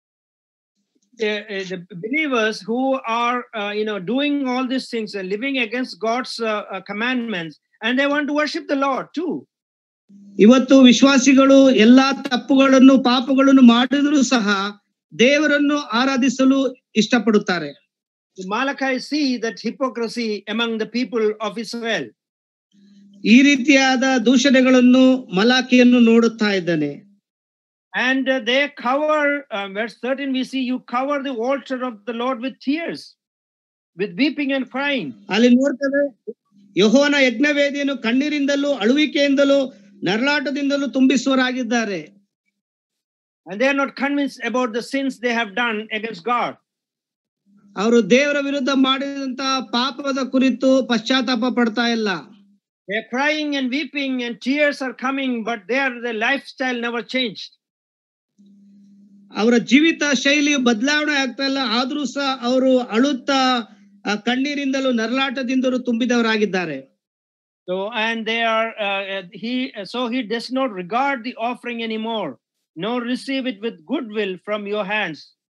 The believers who are doing all these things and living against God's commandments, and they want to worship the Lord too. ಇವತ್ತು ವಿಶ್ವಾಸಿಗಳು ಎಲ್ಲಾ ತಪ್ಪುಗಳನ್ನು ಪಾಪಗಳನ್ನು ಮಾಡಿದರೂ ಸಹ ದೇವರನ್ನು ಆರಾಧಿಸಲು ಇಷ್ಟಪಡುತ್ತಾರೆ. Malachi see that hypocrisy among the people of Israel. ಈ ರೀತಿಯಾದ ದೂಷಣೆಗಳನ್ನು ಮಲಾಕಿಯನ್ನು ನೋಡುತ್ತಾ ಇದ್ದಾನೆ. And they cover verse 13 we see you cover the altar of the Lord with tears, with weeping and crying. ಅಲ್ಲಿ ನೋಡ್ತೇವೆ ಯೆಹೋವನ ಯಜ್ಞವೇದಿಯನ್ನು ಕಣ್ಣೀರಿಂದಲೂ ಅಳುವಿಕೆಯಿಂದಲೂ ನರಳಾಟದಿಂದಲೂ ತುಂಬಿಸುವರಾಗಿದ್ದಾರೆ. And they are not convinced about the sins they have done against God. ಅವರು ದೇವರ ವಿರುದ್ಧ ಮಾಡಿದಂತಹ ಪಾಪದ ಕುರಿತು ಪಶ್ಚಾತ್ತಾಪ ಪಡ್ತಾ ಇಲ್ಲ. They are crying and weeping and tears are coming, but their lifestyle never changed. ಅವರ ಜೀವಿತ ಶೈಲಿ ಬದಲಾವಣೆ ಆಗ್ತಾ ಇಲ್ಲ, ಆದ್ರೂ ಸಹ ಅವರು ಅಳುತ್ತಾ ಕಣ್ಣೀರಿಂದಲೂ ನರಳಾಟದಿಂದಲೂ ತುಂಬಿದವರಾಗಿದ್ದಾರೆ. So and they are he does not regard the offering anymore, nor receive it with goodwill from your hands.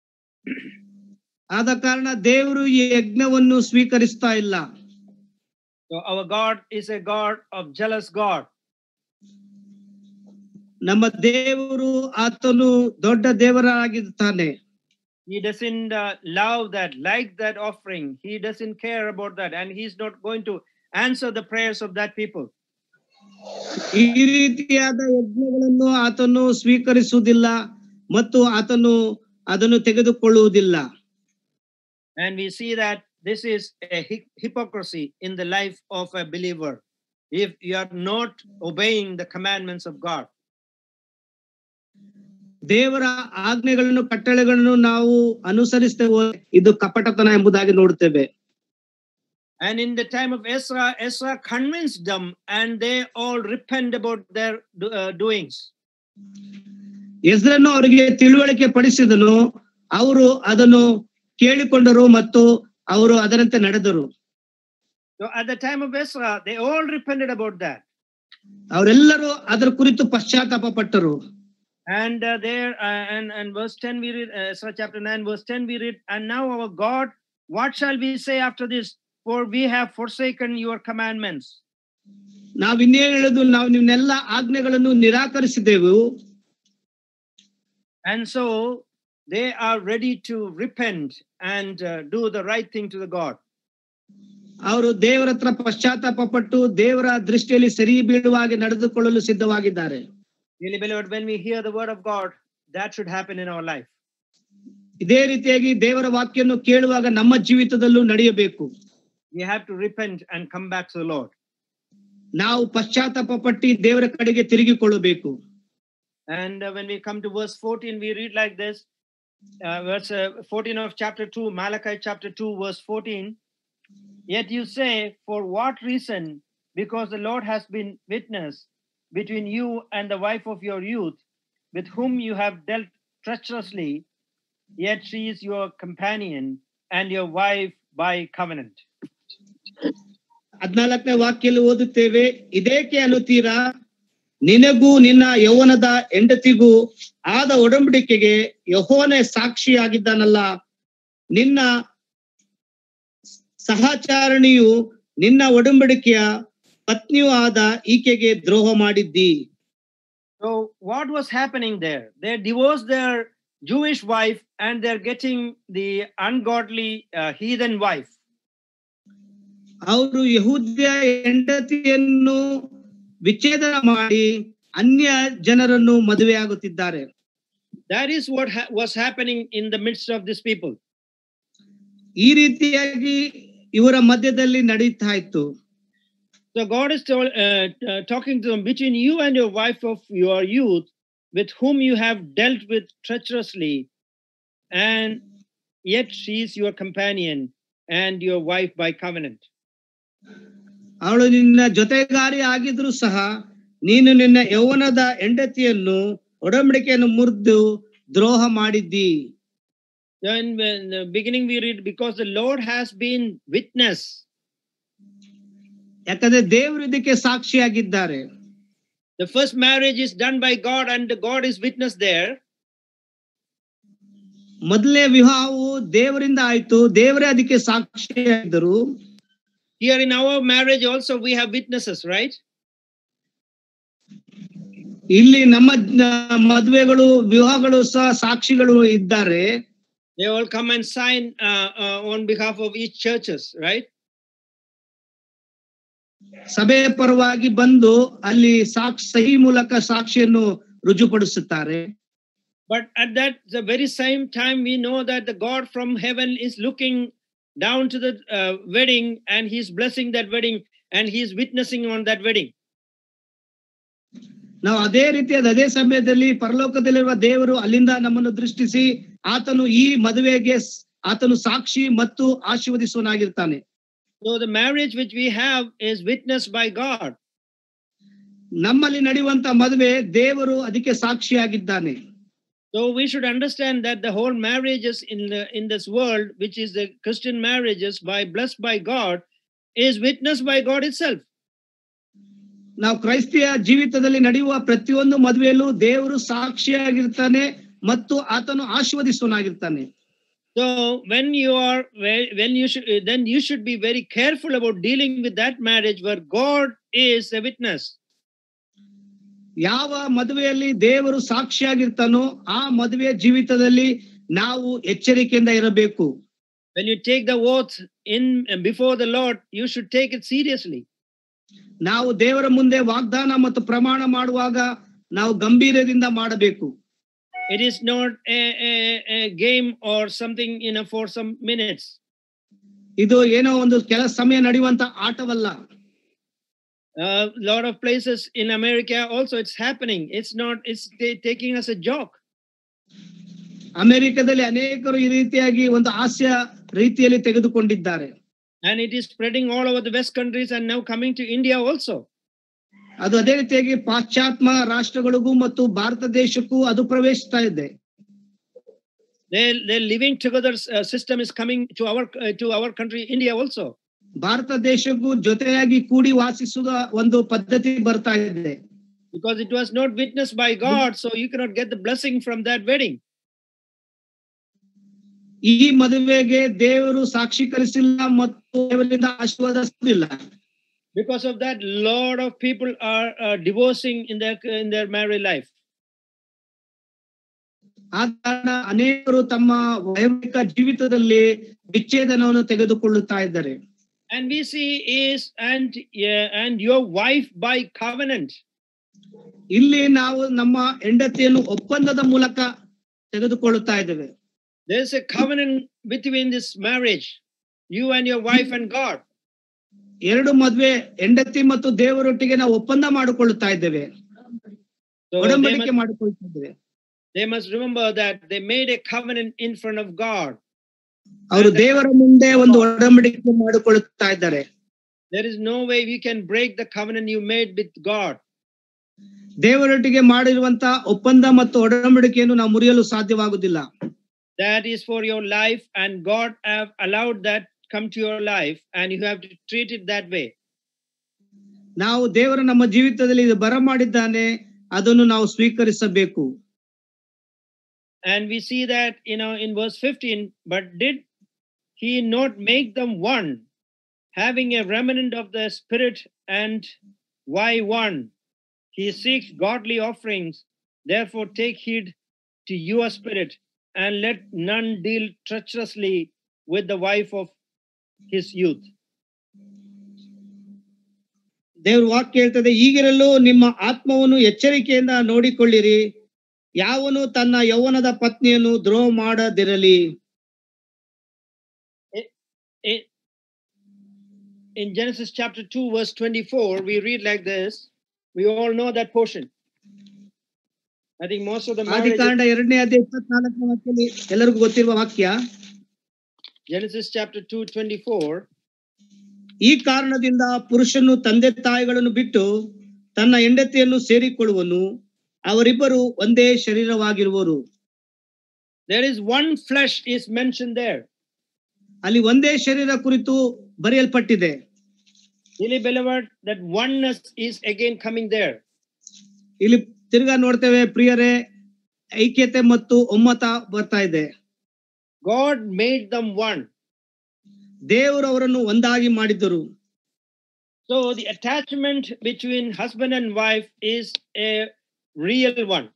ಆದ ಕಾರಣ ದೇವರು ಈ ಯಜ್ಞವನ್ನು ಸ್ವೀಕರಿಸ್ತಾ ಇಲ್ಲ. So our God is a God of jealous God. ನಮ್ಮ ದೇವರು ಆತನು ದೊಡ್ಡ ದೇವರಾಗಿದ್ದಾನೆ. He doesn't love that, like that offering. He doesn't care about that, and he's not going to answer the prayers of that people. ಈ ರೀತಿಯಾದ ಯಜ್ಞಗಳನ್ನು ಆತನು ಸ್ವೀಕರಿಸುವುದಿಲ್ಲ ಮತ್ತು ಆತನು ಅದನ್ನು ತೆಗೆದುಕೊಳ್ಳುವುದಿಲ್ಲ. And we see that this is a hypocrisy in the life of a believer if you are not obeying the commandments of God. ದೇವರ ಆಜ್ಞೆಗಳನ್ನು ಕಟ್ಟಳೆಗಳನ್ನು ನಾವು ಅನುಸರಿಸ್ತೇವೆ, ಇದು ಕಪಟತನ ಎಂಬುದಾಗಿ ನೋಡುತ್ತೇವೆ. And in the time of Ezra convinced them and they all repent about their doings. ಎಜ್ರನು ಅವರಿಗೆ ತಿಳುವಳಿಕೆ ಪಡಿಸಿದನು, ಅವರು ಅದನ್ನು ಕೇಳಿಕೊಂಡರು ಮತ್ತು ಅವರು ಅದರಂತೆ ನಡೆದರು. So at the time of Ezra they all repented about that. ಅವರೆಲ್ಲರೂ ಅದರ ಕುರಿತು ಪಶ್ಚಾತ್ತಾಪ ಪಟ್ಟರು. And there, and verse 10 we read, Ezra chapter 9, verse 10 we read, and now our God, what shall we say after this? For we have forsaken your commandments. ನಾವು ಇನ್ನೇನು ಹೇಳುದು, ನಾವು ನಿಮ್ನೆಲ್ಲ ಆಜ್ಞೆಗಳನ್ನು ನಿರಾಕರಿಸಿದೆವು. And so they are ready to repent and do the right thing to the God. ಅವರು ದೇವರ ಹತ್ರ ಪಶ್ಚಾತ್ತಾಪ ಪಟ್ಟು ದೇವರ ದೃಷ್ಟಿಯಲ್ಲಿ ಸರಿ ಬೀಳುವಾಗೆ ನಡೆದುಕೊಳ್ಳಲು ಸಿದ್ಧವಾಗಿದ್ದಾರೆ. Really, beloved, when we hear the word of God, that should happen in our life. ಇದೇ ರೀತಿಯಾಗಿ ದೇವರ ವಾಕ್ಯವನ್ನು ಕೇಳುವಾಗ ನಮ್ಮ ಜೀವಿತದಲ್ಲೂ ನಡೆಯಬೇಕು. We have to repent and come back to the Lord. ನಾವು ಪಶ್ಚಾತ್ತಾಪ ಪಟ್ಟಿ ದೇವರ ಕಡೆಗೆ ತಿರುಗಿಕೊಳ್ಳಬೇಕು. And when we come to verse 14, we read like this, verse 14 of chapter 2, Malachi chapter 2, verse 14. Yet you say, for what reason? Because the Lord has been witness between you and the wife of your youth, with whom you have dealt treacherously, yet she is your companion and your wife by covenant. 14ನೇ ವಾಕ್ಯದಲ್ಲಿ ಓದುತ್ತೇವೆ, ಇದೇಕೆ ಅನ್ನುತ್ತೀರಾ, ನಿನಗೂ ನಿನ್ನ ಯೌವನದ ಹೆಂಡತಿಗೂ ಆದ ಒಡಂಬಡಿಕೆಗೆ ಯೆಹೋವನೇ ಸಾಕ್ಷಿಯಾಗಿದ್ದಾನಲ್ಲ, ನಿನ್ನ ಸಹಚಾರಣಿಯು ನಿನ್ನ ಒಡಂಬಡಿಕೆಯ ಪತ್ನಿಯೂ ಆದ ಈಕೆಗೆ ದ್ರೋಹ ಮಾಡಿದ್ದಿ. So what was happening there? They divorced their Jewish wife and they're getting the ungodly heathen wife. ಅವರು ಯಹೂದ್ಯ ಹೆಂಡತಿಯನ್ನು ವಿಚ್ಛೇದನ ಮಾಡಿ ಅನ್ಯ ಜನರನ್ನು ಮದುವೆಯಾಗುತ್ತಿದ್ದಾರೆ. That is what was happening in the midst of these people. ಈ ರೀತಿಯಾಗಿ ಇವರ ಮಧ್ಯದಲ್ಲಿ ನಡೀತಾ ಇತ್ತು. So God is talking to them, between you and your wife of your youth, with whom you have dealt with treacherously, and yet she is your companion and your wife by covenant. ಅವಳು ನಿನ್ನ ಜೊತೆಗಾರಿ ಆಗಿದ್ರು ಸಹ ನೀನು ನಿನ್ನ ಯೌವನದ ಹೆಂಡತಿಯನ್ನು ಒಡಂಬಡಿಕೆಯನ್ನು ಮುರಿದು ದ್ರೋಹ ಮಾಡಿದ್ದಿ. Then in the beginning we read, because the Lord has been witness. ಯಾಕಂದ್ರೆ ದೇವರು ಇದಕ್ಕೆ ಸಾಕ್ಷಿಯಾಗಿದ್ದಾರೆ. The first marriage is done by God and God is witness there. ಮೊದಲನೇ ವಿವಾಹವು ದೇವರಿಂದ ಆಯ್ತು, ದೇವರೇ ಅದಕ್ಕೆ ಸಾಕ್ಷಿಯಾಗಿದ್ದರು. Here in our marriage also we have witnesses, right? ಇಲ್ಲಿ ನಮ್ಮ ಮದುವೆಗಳು ವಿವಾಹಗಳು ಸಹ ಸಾಕ್ಷಿಗಳು ಇದ್ದಾರೆ. They all come and sign on behalf of each churches, right? ಸಭೆಯ ಪರವಾಗಿ ಬಂದು ಅಲ್ಲಿ ಸಹಿ ಮೂಲಕ ಸಾಕ್ಷಿಯನ್ನು ರುಜುಪಡಿಸುತ್ತಾರೆ. But at the very same time we know that the God from heaven is looking down to the wedding and he's blessing that wedding and he's witnessing on that wedding. ನಾವು ಅದೇ ರೀತಿಯಾದ ಅದೇ ಸಮಯದಲ್ಲಿ ಪರಲೋಕದಲ್ಲಿರುವ ದೇವರು ಅಲ್ಲಿಂದ ನಮ್ಮನ್ನು ದೃಷ್ಟಿಸಿ ಆತನು ಈ ಮದುವೆಗೆ ಆತನು ಸಾಕ್ಷಿ ಮತ್ತು ಆಶೀರ್ವದಿಸುವನಾಗಿರ್ತಾನೆ. So the marriage which we have is witnessed by God. ನಮ್ಮಲ್ಲಿ ನಡೆಯುವಂತ ಮದುವೆ ದೇವರು ಅದಕ್ಕೆ ಸಾಕ್ಷಿಯಾಗಿದ್ದಾನೆ. So we should understand that the whole marriages in this world, which is the Christian marriages blessed by God, is witnessed by God itself. ನಾವು ಕ್ರೈಸ್ತಿಯ ಜೀವಿತದಲ್ಲಿ ನಡೆಯುವ ಪ್ರತಿಯೊಂದು ಮದುವೆಯಲ್ಲೂ ದೇವರು ಸಾಕ್ಷಿಯಾಗಿರ್ತಾನೆ ಮತ್ತು ಆತನು ಆಶೀರ್ವದಿಸುವನಾಗಿರ್ತಾನೆ. So then you should be very careful about dealing with that marriage where God is a witness. ಯಾವ ಮದುವೆಯಲ್ಲಿ ದೇವರು ಸಾಕ್ಷಿಯಾಗಿರ್ತಾನೋ ಆ ಮದುವೆಯ ಜೀವಿತದಲ್ಲಿ ನಾವು ಎಚ್ಚರಿಕೆಯಿಂದ ಇರಬೇಕು. When you take the oath before the Lord, you should take it seriously. ನಾವು ದೇವರ ಮುಂದೆ ವಾಗ್ದಾನ ಮತ್ತು ಪ್ರಮಾಣ ಮಾಡುವಾಗ ನಾವು ಗಂಭೀರದಿಂದ ಮಾಡಬೇಕು. It is not a game or something for some minutes. ಇದು ಏನೋ ಒಂದು ಕೆಲ ಸಮಯ ನಡೆಯುವಂತ ಆಟವಲ್ಲ. Lot of places in America also it's happening. It's taking us a joke. ಅಮೆರಿಕದಲ್ಲಿ ಅನೇಕರು ಈ ರೀತಿಯಾಗಿ ಒಂದು ಹಾಸ್ಯ ರೀತಿಯಲ್ಲಿ ತೆಗೆದುಕೊಂಡಿದ್ದಾರೆ. And it is spreading all over the West countries and now coming to India also. ಅದು ಅದೇ ರೀತಿಯಾಗಿ ಪಾಶ್ಚಾತ್ಯ ರಾಷ್ಟ್ರಗಳಿಗೂ ಮತ್ತು ಭಾರತ ದೇಶಕ್ಕೂ ಅದು ಪ್ರವೇಶಿಸ್ತಾ ಇದೆ. Their living together system is coming to our country India also. Bharat ದೇಶಕ್ಕೂ ಜೊತೆಯಾಗಿ ಕೂಡಿ ವಾಸಿಸುವ ಒಂದು ಪದ್ಧತಿ ಬರ್ತಾ ಇದೆ. Because it was not witnessed by God, so you cannot get the blessing from that wedding. ಈ ಮದುವೆಗೆ ದೇವರು ಸಾಕ್ಷೀಕರಿಸಿಲ್ಲ ಮತ್ತು ದೇವರಿಂದ ಆಶೀರ್ವಾದ ಸಿಗಲಿಲ್ಲ. Because of that, lot of people are divorcing in their married life. ಆದ ಕಾರಣ ಅನೇಕರು ತಮ್ಮ ವೈವಾಹಿಕ ಜೀವಿತದಲ್ಲಿ ವಿಚ್ಛೇದನವನ್ನು ತೆಗೆದುಕೊಳ್ಳುತ್ತಾ ಇದ್ದಾರೆ. And we see is and your wife by covenant. ಇಲ್ಲಿ ನಾವು ನಮ್ಮ ಹೆಂಡತಿಯನ್ನು ಒಪ್ಪಂದದ ಮೂಲಕ ತೆಗೆದುಕೊಳ್ಳುತ್ತಾ ಇದ್ದೇವೆ. There is a covenant between this marriage, you and your wife and God. ಎರಡು ಮದುವೆ ಹೆಂಡತಿ ಮತ್ತು ದೇವರೊಟ್ಟಿಗೆ ನಾವು ಒಪ್ಪಂದ ಮಾಡಿಕೊಳ್ಳುತ್ತಾ ಇದ್ದೇವೆ, ಒಡಂಬಡಿಕೆ ಮಾಡಿಕೊಳ್ಳುತ್ತಾ ಇದ್ದೇವೆ. They must remember that they made a covenant in front of God. ಅವರು ದೇವರ ಮುಂದೆ ಒಂದು ಒಡಂಬಡಿಕೆ ಮಾಡಿಕೊಳ್ಳುತ್ತಾ ಇದ್ದಾರೆ. There is no way we can break the covenant you made with God. ದೇವರೊಟ್ಟಿಗೆ ಮಾಡಿರುವಂತ ಒಪ್ಪಂದ ಮತ್ತು ಒಡಂಬಡಿಕೆಯನ್ನು ನಾವು ಮುರಿಯಲು ಸಾಧ್ಯವಾಗುವುದಿಲ್ಲ. That is for your life, and God have allowed that come to your life, and you have to treat it that way. ನಾವು ದೇವರು ನಮ್ಮ ಜೀವಿತದಲ್ಲಿ ಇದು ಬರಮಾಡಿದ್ದಾನೆ, ಅದನ್ನು ನಾವು ಸ್ವೀಕರಿಸಬೇಕು. And we see that, in verse 15, but did he not make them one, having a remnant of the spirit, and why one? He seeks godly offerings, therefore take heed to your spirit, and let none deal treacherously with the wife of his youth. ದೇವರ ವಾಕ್ಯ ಹೇಳ್ತದೆ, ಈಗಿರಲು ನಿಮ್ಮ ಆತ್ಮವನ್ನು ಎಚ್ಚರಿಕೆಯಿಂದ ನೋಡಿಕೊಳ್ಳಿರಿ, ಯಾವನು ತನ್ನ ಯೌವನದ ಪತ್ನಿಯನ್ನು ದ್ರೋಹ ಮಾಡದಿರಲಿ. In Genesis chapter 2 verse 24 we read like this. We all know that portion. I think most of the ಆದಿಕಾಂಡ 2ನೇ ಅಧ್ಯಾಯ 24ನೇ ವಾಕ್ಯದಲ್ಲಿ ಎಲ್ಲರಿಗೂ ಗೊತ್ತಿರುವ ವಾಕ್ಯ. Genesis chapter 2:24. ಈ ಕಾರಣದಿಂದ ಪುರುಷನು ತಂದೆ ತಾಯಿಗಳನ್ನು ಬಿಟ್ಟು ತನ್ನ ಹೆಂಡತಿಯನ್ನು ಸೇರಿಕೊಳ್ಳುವನು, ಅವರಿಬ್ಬರು ಒಂದೇ ಶರೀರವಾಗಿರುವರು. There is one flesh is mentioned there. ಅಲ್ಲಿ ಒಂದೇ ಶರೀರ ಕುರಿತು ಬರೆಯಲ್ಪಟ್ಟಿದೆ. Really beloved, that oneness is again coming there. ಇಲ್ಲಿ ತಿರ್ಗಾ ನೋಡ್ತೇವೆ ಪ್ರಿಯರೇ, ಐಕ್ಯತೆ ಮತ್ತು ಒಮ್ಮತ ಬರ್ತಾ ಇದೆ. God made them one. ದೇವರು ಅವರನ್ನು ಒಂದಾಗಿ ಮಾಡಿದರು. So the attachment between husband and wife is a real one.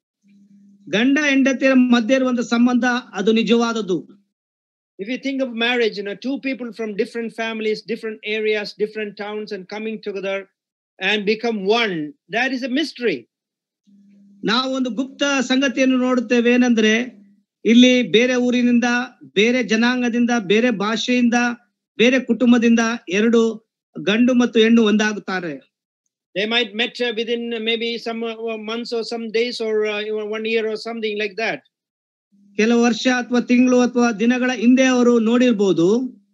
ಗಂಡ ಹೆಂಡತಿಯ ಮಧ್ಯೆ ಇರುವಂತ ಸಂಬಂಧ ಅದು ನಿಜವಾದದ್ದು. If you think of marriage, two people from different families, different areas, different towns, and coming together and become one, that is a mystery. ನಾವು ಒಂದು ಗುಪ್ತ ಸಂಗತಿಯನ್ನು ನೋಡುತ್ತೇವೆ, ಏನಂದ್ರೆ ಇಲ್ಲಿ ಬೇರೆ ಊರಿನಿಂದ, ಬೇರೆ ಜನಾಂಗದಿಂದ, ಬೇರೆ ಭಾಷೆಯಿಂದ, ಬೇರೆ ಕುಟುಂಬದಿಂದ ಎರಡು ಗಂಡು ಮತ್ತು ಹೆಣ್ಣು ಒಂದಾಗುತ್ತಾರೆ. They might met within maybe some months or some days or 1 year or something like that. ಕೆಲವು ವರ್ಷ ಅಥವಾ ತಿಂಗಳು ಅಥವಾ ದಿನಗಳ ಹಿಂದೆ ಅವರು ನೋಡಿರಬಹುದು.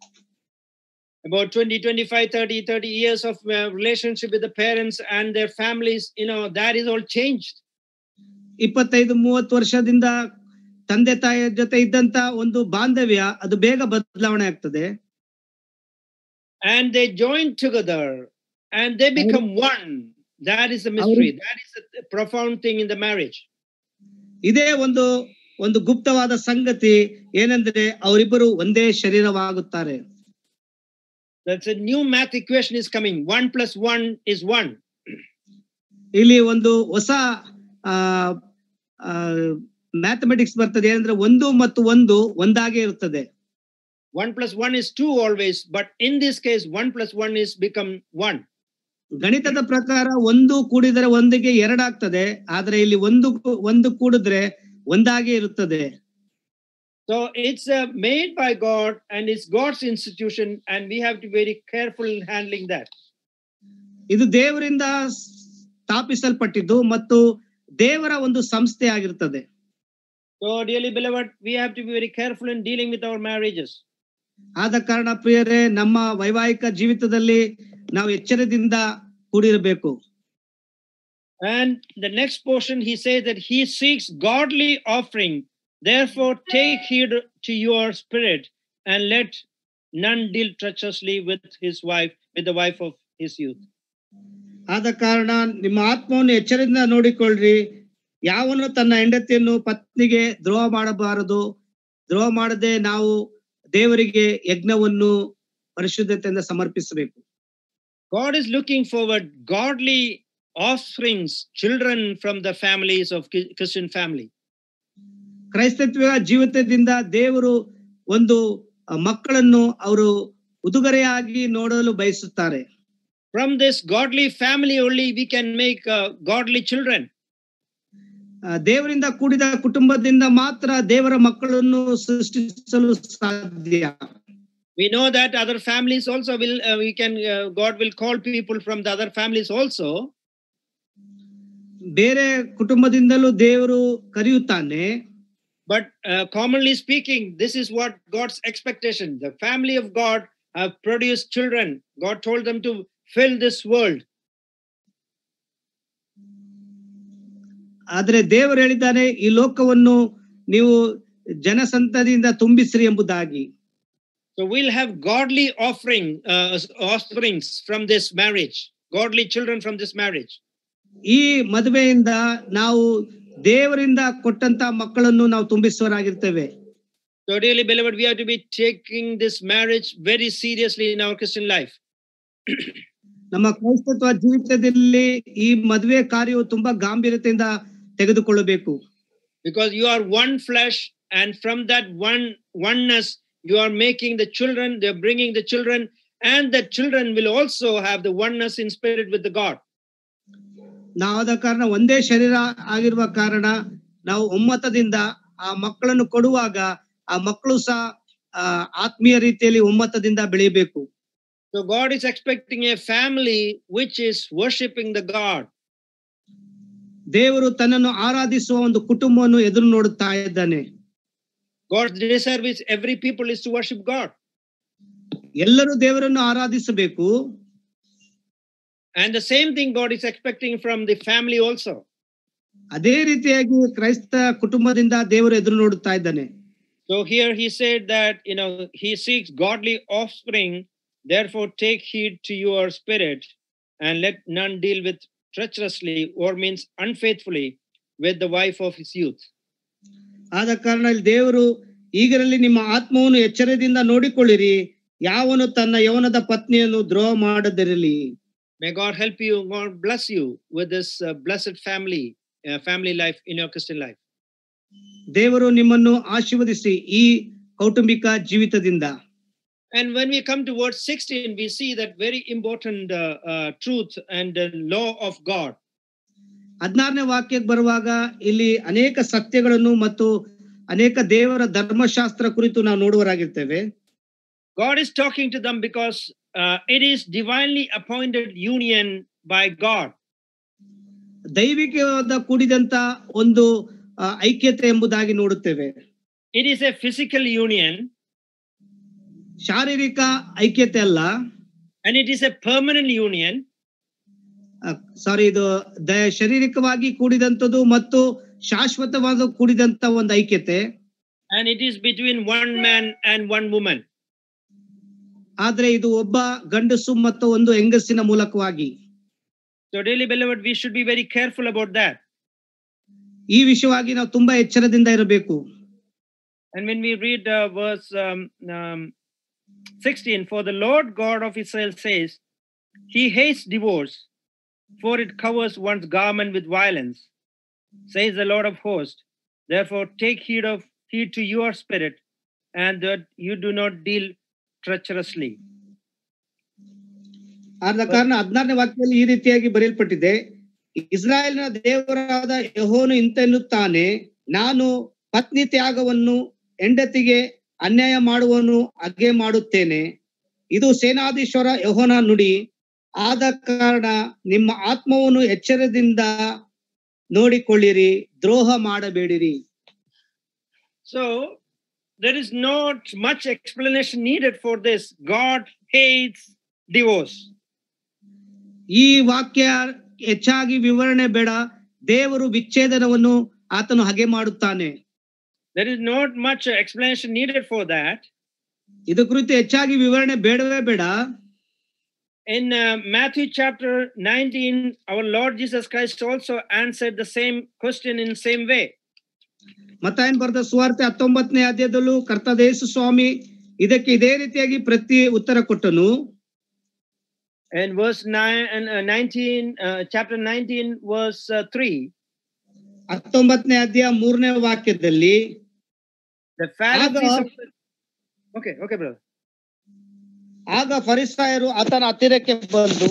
About 20, 25, 30 years of relationship with the parents and their families, that is all changed. 25-30 ವರ್ಷದಿಂದ ತಂದೆ ತಾಯಿಯ ಜೊತೆ ಇದ್ದಂತ ಒಂದು ಬಾಂಧವ್ಯ ಅದು ಬೇಗ ಬದಲಾವಣೆ ಆಗ್ತದೆ. And they join together and they become one. That is the mystery. That is a profound thing in the marriage. ಇದೇ ಒಂದು ಗುಪ್ತವಾದ ಸಂಗತಿ, ಏನಂದ್ರೆ ಅವರಿಬ್ಬರು ಒಂದೇ ಶರೀರವಾಗುತ್ತಾರೆ. That's a new math equation is coming. 1 + 1 is 1. ಇಲ್ಲಿ ಒಂದು ಹೊಸ ಮ್ಯಾಥಮೆಟಿಕ್ಸ್ ಬರ್ತದೆ, ಏನಂದ್ರೆ 1 ಮತ್ತು 1 ಒಂದಾಗೆ ಇರುತ್ತದೆ. 1 + 1 is 2 always, but in this case 1 + 1 is become 1. ಗಣಿತದ ಪ್ರಕಾರ 1 ಕೂಡಿದರೆ 1ಗೆ 2 ಆಗ್ತದೆ, ಆದ್ರೆ ಇಲ್ಲಿ 1 ಕೂಡಿದ್ರೆ ಒಂದಾಗೆ ಇರುತ್ತದೆ. So it's made by God and it's God's institution, and we have to be very careful in handling that. ಇದು ದೇವರಿಂದ ಸ್ಥಾಪಿಸಲ್ಪಟ್ಟಿದ್ದು ಮತ್ತು ದೇವರ ಒಂದು ಸಂಸ್ಥೆ ಆಗಿರುತ್ತದೆ. So dearly beloved, we have to be very careful in dealing with our marriages. ಆದ ಕಾರಣ ಪ್ರಿಯರೇ, ನಮ್ಮ ವೈವಾಹಿಕ ಜೀವಿತದಲ್ಲಿ ನಾವು ಎಚ್ಚರದಿಂದ ಕೂಡಿರಬೇಕು. And the next portion he says that he seeks godly offering, therefore take heed to your spirit and let none deal treacherously with the wife of his youth. ಆದ ಕಾರಣ ನಿಮ್ಮ ಆತ್ಮವನ್ನು ಎಚ್ಚರದಿಂದ ನೋಡಿಕೊಳ್ಳ್ರಿ. ಯಾವನು ತನ್ನ ಹೆಂಡತಿಯನ್ನು ಪತ್ನಿಗೆ ದ್ರೋಹ ಮಾಡಬಾರದು. ದ್ರೋಹ ಮಾಡದೆ ನಾವು ದೇವರಿಗೆ ಯಜ್ಞವನ್ನು ಪರಿಶುದ್ಧತೆಯಿಂದ ಸಮರ್ಪಿಸಬೇಕು. God is looking forward godly offsprings, children from the families of Christian family. ಕ್ರೈಸ್ತತ್ವ ಜೀವಿತದಿಂದ ದೇವರು ಒಂದು ಮಕ್ಕಳನ್ನು ಅವರು ಉಡುಗೊರೆಯಾಗಿ ನೋಡಲು ಬಯಸುತ್ತಾರೆ. From this godly family only we can make godly children. ದೇವರಿಂದ ಕೂಡಿದ ಕುಟುಂಬದಿಂದ ಮಾತ್ರ ದೇವರ ಮಕ್ಕಳನ್ನು ಸೃಷ್ಟಿಸಲು ಸಾಧ್ಯ. We know that other families also will God will call people from the other families also. ಬೇರೆ ಕುಟುಂಬದಿಂದಲೂ ದೇವರು ಕರೆಯುತ್ತಾನೆ. But commonly speaking, this is what God's expectation. The family of God have produced children. God told them to fill this world. ಆದರೆ ದೇವರು ಹೇಳಿದ್ದಾನೆ, ಈ ಲೋಕವನ್ನು ನೀವು ಜನಸಂತತಿಯಿಂದ ತುಂಬಿಸಿರಿ ಎಂಬುದಾಗಿ. So we'll have godly offsprings from this marriage, godly children from this marriage. ಈ ಮದುವೆಯಿಂದ ನಾವು ದೇವರಿಂದ ಕೊಟ್ಟಂತ ಮಕ್ಕಳನ್ನು ನಾವು ತುಂಬಿಸುವರಾಗಿರ್ತೇವೆ. So dearly beloved, we have to be taking this marriage very seriously in our Christian life. ನಮ್ಮ ಕ್ರೈಸ್ತತ್ವ ಜೀವಿತದಲ್ಲಿ ಈ ಮದುವೆ ಕಾರ್ಯವು ತುಂಬಾ ಗಾಂಭೀರ್ಯತೆಯಿಂದ ತೆಗೆದುಕೊಳ್ಳಬೇಕು. Because you are one flesh, and from that oneness you are making the children, they're bringing the children, and the children will also have the oneness in spirit with the God. ನಾವಾದ ಕಾರಣ ಒಂದೇ ಶರೀರ ಆಗಿರುವ ಕಾರಣ ನಾವು ಒಮ್ಮತದಿಂದ ಆ ಮಕ್ಕಳನ್ನು ಕೊಡುವಾಗ ಆ ಮಕ್ಕಳು ಸಹ ಆತ್ಮೀಯ ರೀತಿಯಲ್ಲಿ ಒಮ್ಮತದಿಂದ ಬೆಳೆಯಬೇಕು. So God is expecting a family which is worshiping the God. ದೇವರು ತನ್ನನ್ನು ಆರಾಧಿಸುವ ಒಂದು ಕುಟುಂಬವನ್ನು ಎದುರು ನೋಡುತ್ತಾ ಇದ್ದಾನೆ. God's desire is every people is to worship God. ಎಲ್ಲರೂ ದೇವರನ್ನು ಆರಾಧಿಸಬೇಕು. And the same thing God is expecting from the family also. ಅದೇ ರೀತಿಯಾಗಿ ಕ್ರೈಸ್ತ ಕುಟುಂಬದಿಂದ ದೇವರು ಎದುರು ನೋಡುತ್ತಾ ಇದ್ದಾನೆ. So here he said that, he seeks godly offspring. Therefore take heed to your spirit, and let none deal with treacherously, or means unfaithfully, with the wife of his youth. ಆದ ಕಾರಣ ಇಲ್ಲಿ ದೇವರು ಈಗರಲ್ಲಿ ನಿಮ್ಮ ಆತ್ಮವನ್ನು ಎಚ್ಚರದಿಂದ ನೋಡಿಕೊಳ್ಳಿರಿ, ಯಾವನು ತನ್ನ ಯೌವನದ ಪತ್ನಿಯನ್ನು ದ್ರೋಹ ಮಾಡದಿರಲಿ. May God help you, God bless you with this blessed family life in your Christian life. ದೇವರು ನಿಮ್ಮನ್ನು ಆಶೀರ್ವದಿಸಿ ಈ ಕೌಟುಂಬಿಕ ಜೀವಿತದಿಂದ. And when we come to verse 16, we see that very important truth and law of God. 16ನೇ ವಾಕ್ಯಕ್ಕೆ ಬರುವಾಗ ಇಲ್ಲಿ ಅನೇಕ ಸತ್ಯಗಳನ್ನು ಮತ್ತು ಅನೇಕ ದೇವರ ಧರ್ಮಶಾಸ್ತ್ರ ಕುರಿತು ನಾವು ನೋಡುವರಾಗಿರ್ತೇವೆ. God is talking to them because it is divinely appointed union by God. ದೈವಿಕವಾದ ಕೂಡಿದಂತ ಒಂದು ಐಕ್ಯತೆ ಎಂಬುದಾಗಿ ನೋಡುತ್ತೇವೆ. It is a physical union. ಶಾರೀರಿಕ ಐಕ್ಯತೆ ಅಲ್ಲ. And it is a permanent union. ಇದು ಶಾರೀರಿಕವಾಗಿ ಕೂಡಿದಂತದ್ದು ಮತ್ತು ಶಾಶ್ವತವಾದ ಕೂಡಿದಂತ ಒಂದು ಐಕ್ಯತೆ. And it is between one man and one woman. ಆದ್ರೆ ಇದು ಒಬ್ಬ ಗಂಡಸು ಮತ್ತು ಒಂದು ಹೆಂಗಸಿನ ಮೂಲಕವಾಗಿ. So dearly beloved, we should be very careful about that. ಈ ವಿಷಯವಾಗಿ ನಾವು ತುಂಬಾ ಎಚ್ಚರದಿಂದ ಇರಬೇಕು. And when we read verse 16, for the Lord God of Israel says, he hates divorce, for it covers one's garment with violence, says the Lord of hosts. Therefore take heed to your spirit, and that you do not deal treacherously. ಆದ ಕಾರಣ 16ನೇ ವಾಕ್ಯದಲ್ಲಿ ಈ ರೀತಿಯಾಗಿ ಬರೆಯಲ್ಪಟ್ಟಿದೆ, ಇಸ್ರಾಯೇಲಿನ ದೇವರಾದ ಯೆಹೋವನು ಇಂತೆನ್ನುತ್ತಾನೆ, ನಾನು ಪತ್ನಿ ತ್ಯಾಗವನ್ನು ಹೆಂಡತಿಗೆ ಅನ್ಯಾಯ ಮಾಡುವನು ಹಾಗೆ ಮಾಡುತ್ತೇನೆ. ಇದು ಸೇನಾಧೀಶ್ವರ ಯೆಹೋವನ ನುಡಿ. ಆದ ಕಾರಣ ನಿಮ್ಮ ಆತ್ಮವನ್ನು ಎಚ್ಚರದಿಂದ ನೋಡಿಕೊಳ್ಳಿರಿ, ದ್ರೋಹ ಮಾಡಬೇಡಿರಿ. So there is not much explanation needed for this. God hates divorce. ಈ ವಾಕ್ಯ ಹೆಚ್ಚಾಗಿ ವಿವರಣೆ ಬೇಡ. ದೇವರು ವಿಚ್ಛೇದನವನ್ನು ಆತನು ಹಾಗೆ ಮಾಡುತ್ತಾನೆ. There is not much explanation needed for that. ಇದು ಕುರಿತು ಹೆಚ್ಚಾಗಿ ವಿವರಣೆ ಬೇಡವೇ ಬೇಡ. in Matthew chapter 19, our Lord Jesus Christ also answered the same question in the same way. ಮತ್ತಾಯನ ಬರೆದ ಸುವಾರ್ತೆ 19ನೇ ಅಧ್ಯಾಯದಲ್ಲೂ ಕರ್ತನಾದ ಯೇಸು ಸ್ವಾಮಿ ಇದಕ್ಕೆ ಇದೇ ರೀತಿಯಾಗಿ ಪ್ರತಿ ಉತ್ತರ ಕೊಟ್ಟನು. And verse 19, chapter 19, verse 3. 19ನೇ ಅಧ್ಯಾಯ 3ನೇ ವಾಕ್ಯದಲ್ಲಿ The Pharisees okay, brother. ಆಗ ಫರಿಸಾಯರು ಆತನ ಹತ್ತಿರಕ್ಕೆ ಬಂದು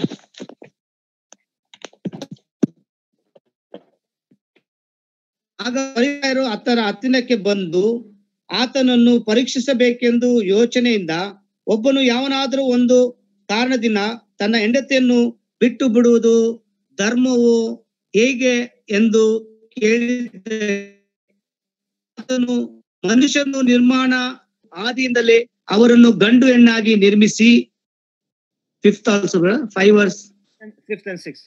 ಆತನನ್ನು ಪರೀಕ್ಷಿಸಬೇಕೆಂದು ಯೋಚನೆಯಿಂದ ಒಬ್ಬನು ಯಾವನಾದರೂ ಒಂದು ಕಾರಣದಿಂದ ತನ್ನ ಹೆಂಡತಿಯನ್ನು ಬಿಟ್ಟು ಬಿಡುವುದು ಧರ್ಮವು ಹೇಗೆ ಎಂದು ಕೇಳಿದರೆ ಆತನು ಮನುಷ್ಯನು ನಿರ್ಮಾಣ ಆದಿಯಿಂದಲೇ ಅವರನ್ನು ಗಂಡು ಹೆಣ್ಣಾಗಿ ನಿರ್ಮಿಸಿ 5th also 5 verse 5th and 6th.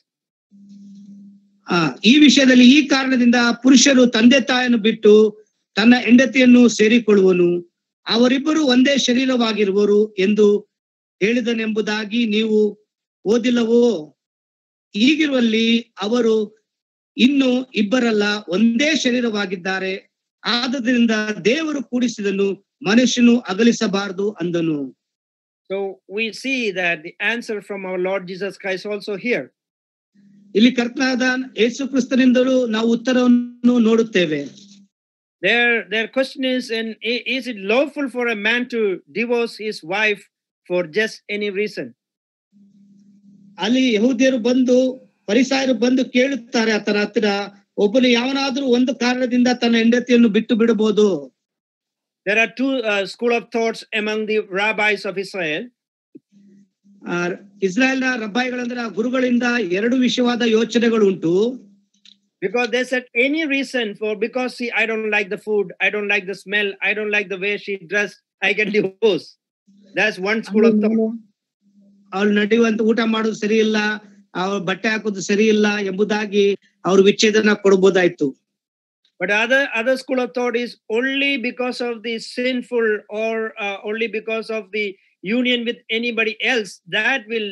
ಈ ವಿಷಯದಲ್ಲಿ ಈ ಕಾರಣದಿಂದ ಪುರುಷರು ತಂದೆ ತಾಯಿಯನ್ನು ಬಿಟ್ಟು ತನ್ನ ಹೆಂಡತಿಯನ್ನು ಸೇರಿಕೊಳ್ಳುವನು, ಅವರಿಬ್ಬರು ಒಂದೇ ಶರೀರವಾಗಿರುವರು ಎಂದು ಹೇಳಿದನೆಂಬುದಾಗಿ ನೀವು ಓದಿಲ್ಲವೋ? ಹೀಗಿರುವಲ್ಲಿ ಅವರು ಇನ್ನು ಇಬ್ಬರಲ್ಲ ಒಂದೇ ಶರೀರವಾಗಿದ್ದಾರೆ. ಆದುದರಿಂದ ದೇವರು ಕೂಡಿಸಿದನು ಮನುಷ್ಯನು ಅಗಲಿಸಬಾರದು ಅಂದನು. So we see that the answer from our Lord Jesus Christ also here. ಇಲ್ಲಿ ಕರ್ತನಾದ ಯೇಸು ಕ್ರಿಸ್ತನಿಂದಲೂ ನಾವು ಉತ್ತರವನ್ನು ನೋಡುತ್ತೇವೆ. Their question is it lawful for a man to divorce his wife for just any reason? ಅಲ್ಲಿ ಯಹೂದ್ಯರು ಬಂದು ಫರಿಸಾಯರು ಬಂದು ಕೇಳುತ್ತಾರೆ ಆತನ ಹತ್ತಿರ, ಒಬ್ಬನು ಯಾವನಾದ್ರೂ ಒಂದು ಕಾರಣದಿಂದ ತನ್ನ ಹೆಂಡತಿಯನ್ನು ಬಿಟ್ಟು ಬಿಡಬಹುದು. There are two school of thoughts among the rabbis of Israel. ಇಸ್ರಾಯೇಲ್ನ ರಬ್ಬಾಯಿಗಳಂದ್ರೆ ಗುರುಗಳಿಂದ ಎರಡು ವಿಷಯವಾದ ಯೋಚನೆಗಳು ಉಂಟು. Because they said any reason because see, I don't like the food, I don't like the smell, I don't like the way she dressed, I can divorce. That's one school of thought. ಅವಳು ನಡೆಯುವಂತ ಊಟ ಮಾಡೋದು ಸರಿ ಇಲ್ಲ, ಅವಳು ಬಟ್ಟೆ ಹಾಕೋದು ಸರಿ ಇಲ್ಲ ಎಂಬುದಾಗಿ ಅವ್ರು ವಿಚ್ಛೇದನ ಕೊಡಬಹುದಾಯ್ತು. But other school of thought is only because of the sinful or only because of the union with anybody else that will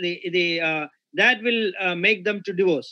make them to divorce.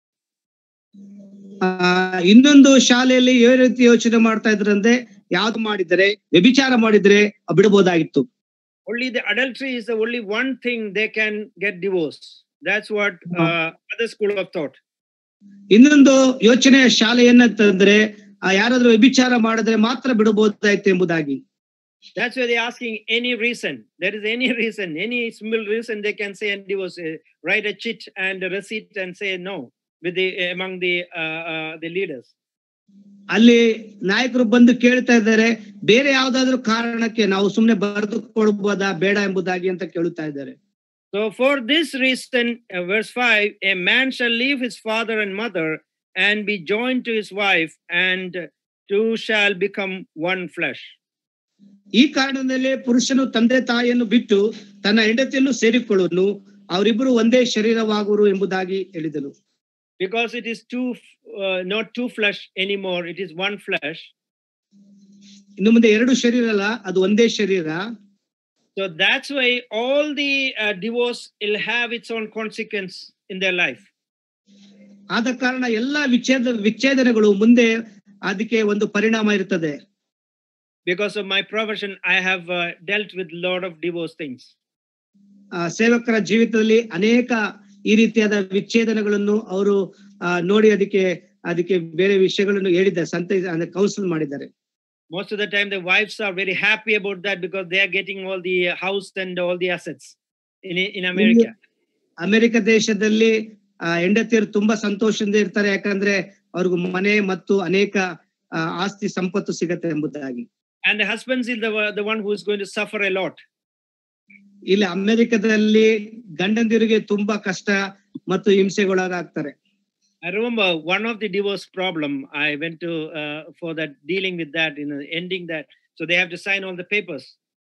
ಇನ್ನೊಂದು ಶಾಲೆಯಲ್ಲಿ ಯಾವ ರೀತಿ ಯೋಚನೆ ಮಾಡ್ತಾ ಇದ್ರಂದ್ರೆ ಯಾವ್ದು ಮಾಡಿದರೆ ವ್ಯಭಿಚಾರ ಮಾಡಿದ್ರೆ ಬಿಡಬಹುದಾಗಿತ್ತು. Only the adultery is the only one thing they can get divorced. That's what other school of thought. ಇನ್ನೊಂದು ಯೋಚನೆ ಶಾಲೆ ಏನಂತಂದ್ರೆ ಯಾರಾದ್ರೂ ವ್ಯಭಿಚಾರ ಮಾಡಿದ್ರೆ ಮಾತ್ರ ಬಿಡಬಹುದಾಯ್ತು ಎಂಬುದಾಗಿ. That's why they're asking any reason. There is any reason, any small reason they can say and divorce, write a chit and a receipt and say no with among the leaders. ಅಲ್ಲಿ ನಾಯಕರು ಬಂದು ಕೇಳ್ತಾ ಇದ್ದಾರೆ, ಬೇರೆ ಯಾವ್ದಾದ್ರು ಕಾರಣಕ್ಕೆ ನಾವು ಸುಮ್ನೆ ಬರೆದು ಕೊಡಬಹುದಾ ಬೇಡ ಎಂಬುದಾಗಿ ಅಂತ ಕೇಳುತ್ತಾ ಇದ್ದಾರೆ. So for this reason, verse 5, a man shall leave his father and mother and be joined to his wife, and two shall become one flesh. ಈ ಕಾರಣದಲ್ಲಿ ಪುರುಷನು ತಂದೆ ತಾಯಿಯನ್ನು ಬಿಟ್ಟು ತನ್ನ ಹೆಂಡತಿಯನ್ನು ಸೇರಿಕೊಳ್ಳುವನು, ಅವರಿಬ್ಬರು ಒಂದೇ ಶರೀರವಾಗುವರು ಎಂಬುದಾಗಿ ಹೇಳಿದನು. Because it is not two flesh anymore, it is one flesh. ಇನ್ನು ಮುಂದೆ ಎರಡು ಶರೀರ ಅಲ್ಲ, ಅದು ಒಂದೇ ಶರೀರ. So that's why all the divorce will have its own consequence in their life. ಆದ ಕಾರಣ ಎಲ್ಲಾ ವಿಚ್ಛೇದನಗಳು ಮುಂದೆ ಅದಕ್ಕೆ ಒಂದು ಪರಿಣಾಮ ಇರುತ್ತದೆ. Because of my profession, I have dealt with a lot of divorce things. ಸೇವಕರ ಜೀವಿತದಲ್ಲಿ ಅನೇಕ ಈ ರೀತಿಯಾದ ವಿಚ್ಛೇದನಗಳನ್ನು ಅವರು ನೋಡಿ ಅದಕ್ಕೆ ಬೇರೆ ವಿಷಯಗಳನ್ನು ಹೇಳಿದ್ದಾರೆ, ಕೌನ್ಸಿಲ್ ಮಾಡಿದ್ದಾರೆ. Most of the time the wives are very happy about that because they are getting all the house and all the assets in America. America ದೇಶದಲ್ಲಿ ಹೆಂಡತಿಯರು ತುಂಬಾ ಸಂತೋಷದಿಂದ ಇರ್ತಾರೆ, ಯಾಕಂದ್ರೆ ಅವ್ರಿಗೂ ಮನೆ ಮತ್ತು ಅನೇಕ ಆಸ್ತಿ ಸಂಪತ್ತು ಸಿಗತ್ತೆ ಎಂಬುದಾಗಿ. And the husbands is the one who is going to suffer a lot. ಇಲ್ಲಿ ಅಮೆರಿಕದಲ್ಲಿ ಗಂಡಂದಿರಿಗೆ ತುಂಬಾ ಕಷ್ಟ ಮತ್ತು ಹಿಂಸೆಗೊಳಗಾಗ್ತಾರೆ. I remember one of the divorce problem I went to for that, dealing with that, ending that. So they have to sign all the papers.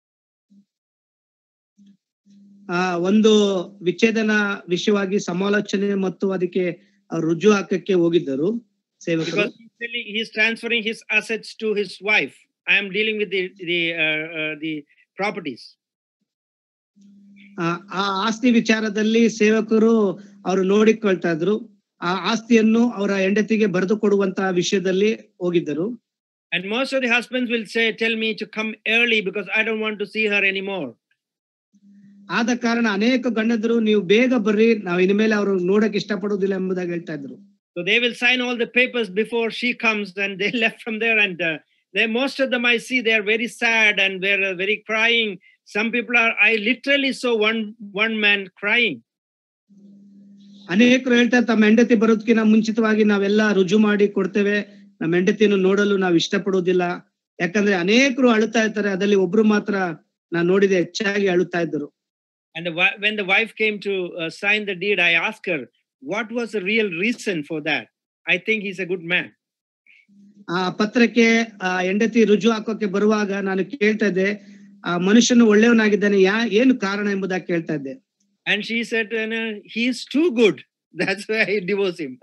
ಒಂದು ವಿಚ್ಛೇದನ ವಿಷಯವಾಗಿ ಸಮಾಲೋಚನೆ ಮತ್ತು ಅದಕ್ಕೆ ರುಜು ಹಾಕಕ್ಕೆ ಹೋಗಿದ್ದರು ಸೇವಕರು. Because he is transferring his assets to his wife. I am dealing with the properties. ಆ ಆಸ್ತಿ ವಿಚಾರದಲ್ಲಿ ಸೇವಕರು ಅವರು ನೋಡಿಕೊಳ್ತಾ ಇದ್ರು. ಆ ಆಸ್ತಿಯನ್ನು ಅವರ ಹೆಂಡತಿಗೆ ಬರೆದು ಕೊಡುವಂತಹ ವಿಷಯದಲ್ಲಿ ಹೋಗಿದ್ದರು. And most of the husbands will say, tell me to come early because I don't want to see her anymore. ಆದ ಕಾರಣ ಅನೇಕ ಗಂಡಂದರು ನೀವು ಬೇಗ ಬರ್ರಿ, ನಾವು ಇನ್ಮೇಲೆ ಅವರು ನೋಡಕ್ ಇಷ್ಟಪಡುವುದಿಲ್ಲ ಎಂಬುದಾಗಿ ಹೇಳ್ತಾ ಇದ್ರು. So they will sign all the papers before she comes, and they left from there. And most of them I see, they are very sad and they're very crying. Some people are, I literally saw one man crying. ಅನೇಕರು ಹೇಳ್ತಾರೆ ತಮ್ಮ ಹೆಂಡತಿ ಬರೋದಕ್ಕಿಂತ ಮುಂಚಿತವಾಗಿ ನಾವೆಲ್ಲ ರುಜು ಮಾಡಿ ಕೊಡ್ತೇವೆ, ನಮ್ಮ ಹೆಂಡತಿಯನ್ನು ನೋಡಲು ನಾವು ಇಷ್ಟಪಡುವುದಿಲ್ಲ. ಯಾಕಂದ್ರೆ ಅನೇಕರು ಅಳುತ್ತಾ ಇರ್ತಾರೆ, ಅದರಲ್ಲಿ ಒಬ್ರು ಮಾತ್ರ ನಾನು ನೋಡಿದೆ ಹೆಚ್ಚಾಗಿ ಅಳುತ್ತಾ ಇದ್ದರು. And when the wife came to sign the deed, I asked her, what was the real reason for that? I think he's a good man. ಆ ಪತ್ರಕ್ಕೆ ಹೆಂಡತಿ ರುಜು ಹಾಕೋಕೆ ಬರುವಾಗ ನಾನು ಕೇಳ್ತಾ ಇದ್ದೆ, ಆ ಮನುಷ್ಯನು ಒಳ್ಳೆಯವನಾಗಿದ್ದಾನೆ, ಏನು ಕಾರಣ ಎಂಬುದಾಗಿ ಕೇಳ್ತಾ ಇದ್ದೆ. And she said, he's too good, that's why I divorce him.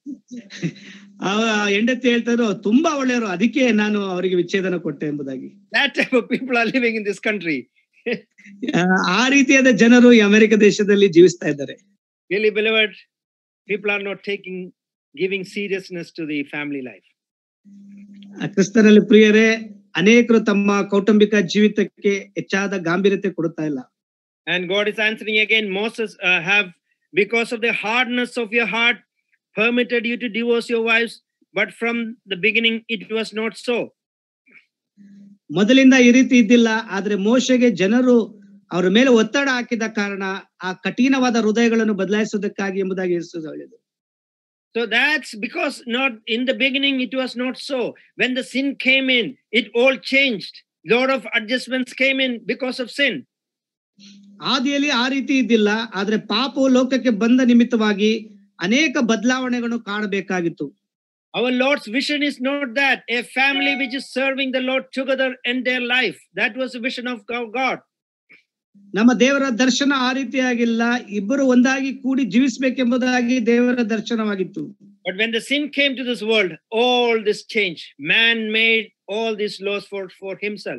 ಹೆಂಡತಿ ಹೇಳ್ತಾರೋ ತುಂಬಾ ಒಳ್ಳೆಯವರು, ಅದಕ್ಕೆ ನಾನು ಅವರಿಗೆ ವಿಚ್ಛೇದನ ಕೊಟ್ಟೆ ಎಂಬುದಾಗಿ. That type of people are living in this country. ಆ ರೀತಿಯಾದ ಜನರು ಈ ಅಮೆರಿಕ ದೇಶದಲ್ಲಿ ಜೀವಿಸ್ತಾ ಇದ್ದಾರೆ. Really, beloved, people are not giving seriousness to the family life. ಕ್ರಿಸ್ತನಲ್ಲಿ ಪ್ರಿಯರೇ, ಅನೇಕರು ತಮ್ಮ ಕೌಟುಂಬಿಕ ಜೀವಿತಕ್ಕೆ ಹೆಚ್ಚಾದ ಗಾಂಭೀರ್ಯತೆ ಕೊಡುತ್ತಾ ಇಲ್ಲ. And God is answering again, Moses have, because of the hardness of your heart, permitted you to divorce your wives, but from the beginning it was not so. ಮೊದಲಿಂದ ಈ ರೀತಿ ಇದ್ದಿಲ್ಲ, ಆದ್ರೆ ಮೋಶೆಗೆ ಜನರು ಅವರ ಮೇಲೆ ಒತ್ತಡ ಹಾಕಿದ ಕಾರಣ ಆ ಕಠಿಣವಾದ ಹೃದಯಗಳನ್ನು ಬದಲಾಯಿಸುವುದಕ್ಕಾಗಿ ಎಂಬುದಾಗಿ ಹೇಳಿದರು. So that's because not in the beginning it was not so. When the sin came in, it all changed. Lot of adjustments came in because of sin. ಆದಿಯಲ್ಲಿ ಆ ರೀತಿ ಇದ್ದಿಲ್ಲ, ಆದ್ರೆ ಪಾಪವು ಲೋಕಕ್ಕೆ ಬಂದ ನಿಮಿತ್ತವಾಗಿ ಅನೇಕ ಬದಲಾವಣೆಗಳನ್ನು ಕಾಣಬೇಕಾಗಿತ್ತು. Our Lord's vision is not that a family which is serving the Lord together in their life. That was the vision of God. ನಮ್ಮ ದೇವರ ದರ್ಶನ ಆ ರೀತಿಯಾಗಿಲ್ಲ, ಇಬ್ಬರು ಒಂದಾಗಿ ಕೂಡಿ ಜೀವಿಸಬೇಕೆಂಬುದಾಗಿ ದೇವರ ದರ್ಶನವಾಗಿತ್ತು. But when the sin came to this world, all this changed. Man made all these laws for himself.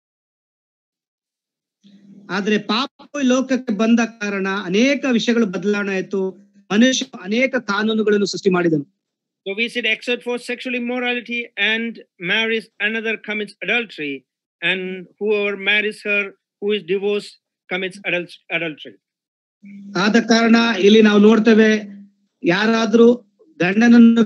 ಆದ್ರೆ ಪಾಪ ಲೋಕಕ್ಕೆ ಬಂದ ಕಾರಣ ಅನೇಕ ವಿಷಯಗಳು ಬದಲಾವಣೆ ಆಯಿತು. ಮನುಷ್ಯ ಅನೇಕ ಕಾನೂನುಗಳನ್ನು ಸೃಷ್ಟಿ ಮಾಡಿದನು. So we said, except for sexual immorality and marries another commits adultery, and whoever marries her who is divorced commits adultery. ಆದ ಕಾರಣ ಇಲ್ಲಿ ನಾವು ನೋಡ್ತೇವೆ, ಯಾರಾದ್ರೂ ಗಂಡನನ್ನು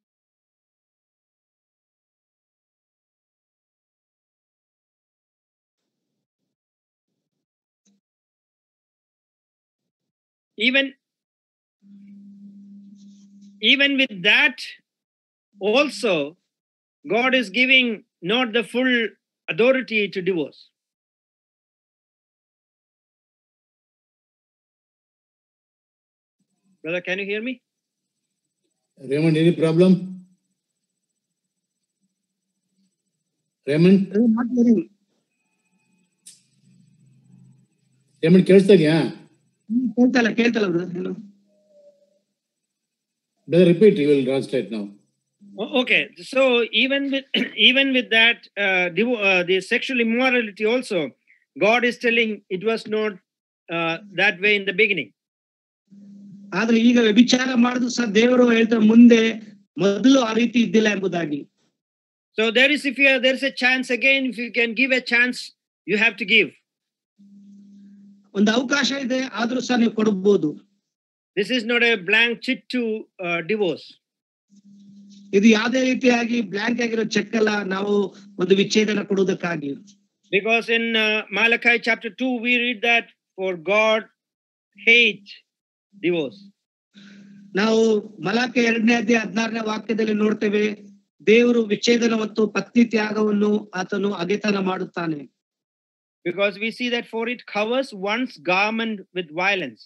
even with that also, God is giving not the full authority to divorce. Brother, can you hear me? Raymond, any problem? Raymond? Raymond, ಕೇಳಿಸ್ತಾ ಇದೆಯಾ? ಕೇಳ್ತಲ್ಲ brother. Brother, repeat, you will translate now. Okay, so even with that, the sexual immorality also, God is telling it was not that way in the beginning. ಆದ್ರೆ ಈಗ ವ್ಯಭಿಚಾರ ಮಾಡುದು ಸಹ ದೇವರು ಹೇಳ್ತಾರೆ ಮುಂದೆ ಮೊದಲು ಆ ರೀತಿ ಇದ್ದಿಲ್ಲ ಎಂಬುದಾಗಿ. So there is a chance again, if you can give a chance, you have to give. ಒಂದು ಅವಕಾಶ ಇದೆ, ಆದ್ರೂ ಸಹ ನೀವು ಕೊಡಬಹುದು. This is not a blank check to divorce. ಇದು ಯಾವುದೇ ರೀತಿಯಾಗಿ ಬ್ಲಾಂಕ್ ಆಗಿರೋ ಚೆಕ್ ಅಲ್ಲ, ನಾವು ಒಂದು ವಿಚ್ಛೇದನ ಕೊಡುವುದಕ್ಕಾಗಿ. Because in Malachi chapter 2 we read that for God hate divorce. ನಾವು ಮಲಾಕಿ 2ನೇ ಅಧ್ಯಾಯ 16ನೇ ವಾಕ್ಯದಲ್ಲಿ ನೋಡ್ತೇವೆ, ದೇವರು ವಿಚ್ಛೇದನ ಮತ್ತು ಪತ್ನಿ ತ್ಯಾಗವನ್ನು ಆತನು ಅಗೆತನ ಮಾಡುತ್ತಾನೆ. Because we see that for it covers one's garment with violence.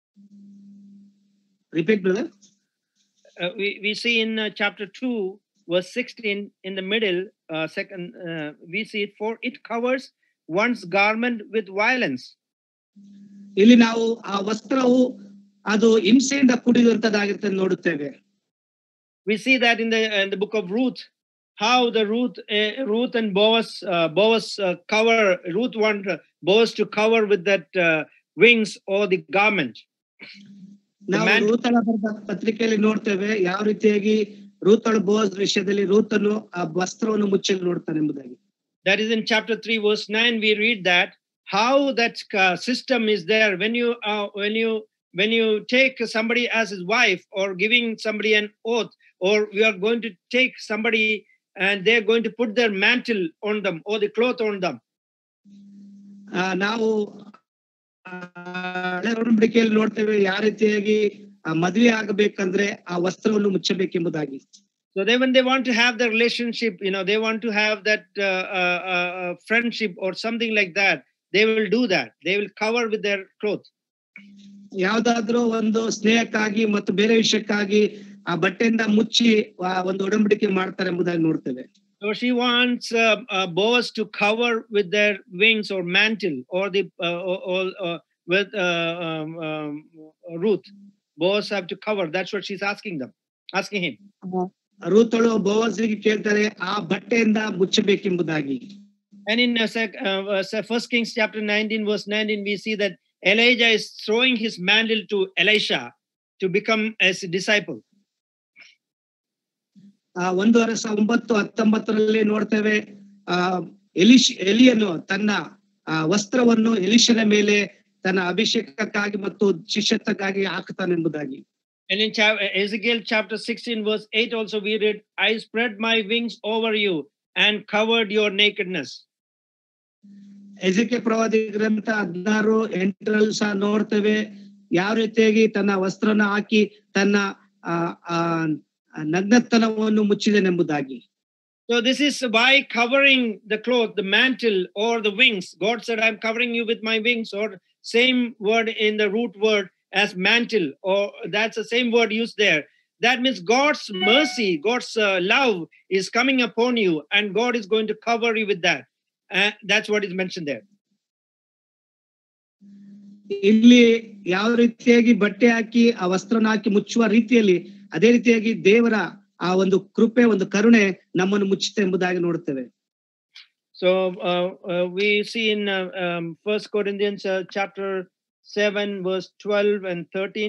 Repeat, brother. We see in chapter 2 verse 16 in the middle, we see it, for it covers one's garment with violence. ಇಲ್ಲಿ ನಾವು ಆ ವಸ್ತ್ರವು ಅದು ಹಿಂಸೆಯಿಂದ ಕೂಡಿರುವಂತದ್ದಾಗಿರುತ್ತೆ ನೋಡುತ್ತೇವೆ. We see that in the book of Ruth, how the Ruth and Boaz cover, Ruth want Boaz to cover with that wings or the garment. ನಾವು ರೂತಳ ಬರೆದ ಪತ್ರಿಕೆಯಲ್ಲಿ ನೋಡ್ತೇವೆ ಯಾವ ರೀತಿಯಾಗಿ ರೂತಳು ಬೋaz ವಿಷಯದಲ್ಲಿ ರೂತನು ಆ ವಸ್ತ್ರವನ್ನು ಮುಚ್ಚಲು ನೋಡ್ತಾನೆ ಎಂಬುದಾಗಿ. That is in chapter 3 verse 9 we read that how that system is there when you take somebody as his wife or giving somebody an oath, or we are going to take somebody and they're going to put their mantle on them or the cloth on them. ನಾವು ಹಳೆ ಒಡಂಬಡಿಕೆಯಲ್ಲಿ ನೋಡ್ತೇವೆ ಯಾವ ರೀತಿಯಾಗಿ ಮದುವೆ ಆಗಬೇಕಂದ್ರೆ ಆ ವಸ್ತ್ರವನ್ನು ಮುಚ್ಚಬೇಕೆಂಬುದಾಗಿ. So when they want to have the relationship, they want to have that friendship or something like that, they will do that. They will cover with their cloth. ಯಾವ್ದಾದ್ರೂ ಒಂದು ಸ್ನೇಹಕ್ಕಾಗಿ ಮತ್ತು ಬೇರೆ ವಿಷಯಕ್ಕಾಗಿ ಆ ಬಟ್ಟೆಯಿಂದ ಮುಚ್ಚಿ ಒಂದು ಒಡಂಬಡಿಕೆ ಮಾಡ್ತಾರೆ ಎಂಬುದಾಗಿ ನೋಡ್ತೇವೆ. So she wants Boaz to cover with their wings or mantle, or the with Ruth. Boaz have to cover. That's what she's asking him. ರೂತಳು ಬೋವಜಿಗೆ ಕೇಳ್ತಾರೆ ಆ ಬಟ್ಟೆಯಿಂದ ಮುಚ್ಚಬೇಕೆಂಬುದಾಗಿ. And in 1 Kings chapter 19 verse 19 we see that Elijah is throwing his mantle to Elisha to become as a disciple. 1:19 ನೋಡ್ತೇವೆ ಎಲಿಯನು ತನ್ನ ವಸ್ತ್ರವನ್ನು ಎಲಿಷನ ಮೇಲೆ ತನ್ನ ಅಭಿಷೇಕಕ್ಕಾಗಿ ಮತ್ತು ಶಿಷ್ಯತ್ವಕ್ಕಾಗಿ ಹಾಕುತ್ತಾನೆಂಬುದಾಗಿ. And in Ezekiel chapter 16 verse 8 also we read, I spread my wings over you and covered your nakedness. ಎಜೆಕಿಯೇಲ್ ಪ್ರವಾದಿ ಗ್ರಂಥ 16:8 ಸಹ ನೋಡ್ತೇವೆ ಯಾವ ರೀತಿಯಾಗಿ ತನ್ನ ವಸ್ತ್ರನ ಹಾಕಿ ತನ್ನ ನಗ್ನತನವನ್ನು ಮುಚ್ಚಿದನೆಂಬುದಾಗಿ. So this is by covering the cloth, the mantle or the wings. God said, I'm covering you with my wings, or same word in the root word as mantle, or that's the same word used there. That means God's mercy, God's love is coming upon you, and God is going to cover you with that. That's what is mentioned there. ಇಲ್ಲಿ ಯಾವ ರೀತಿಯಾಗಿ ಬಟ್ಟೆ ಹಾಕಿ ಆ ವಸ್ತ್ರನ ಹಾಕಿ ಮುಚ್ಚುವ ರೀತಿಯಲ್ಲಿ ಅದೇ ರೀತಿಯಾಗಿ ದೇವರ ಆ ಒಂದು ಕೃಪೆ ಒಂದು ಕರುಣೆ ನಮ್ಮನ್ನು ಮುಚ್ಚುತ್ತೆ ಎಂಬುದಾಗಿ ನೋಡುತ್ತೇವೆ. So we see in 1 Corinthians chapter 7 verse 12 and 13.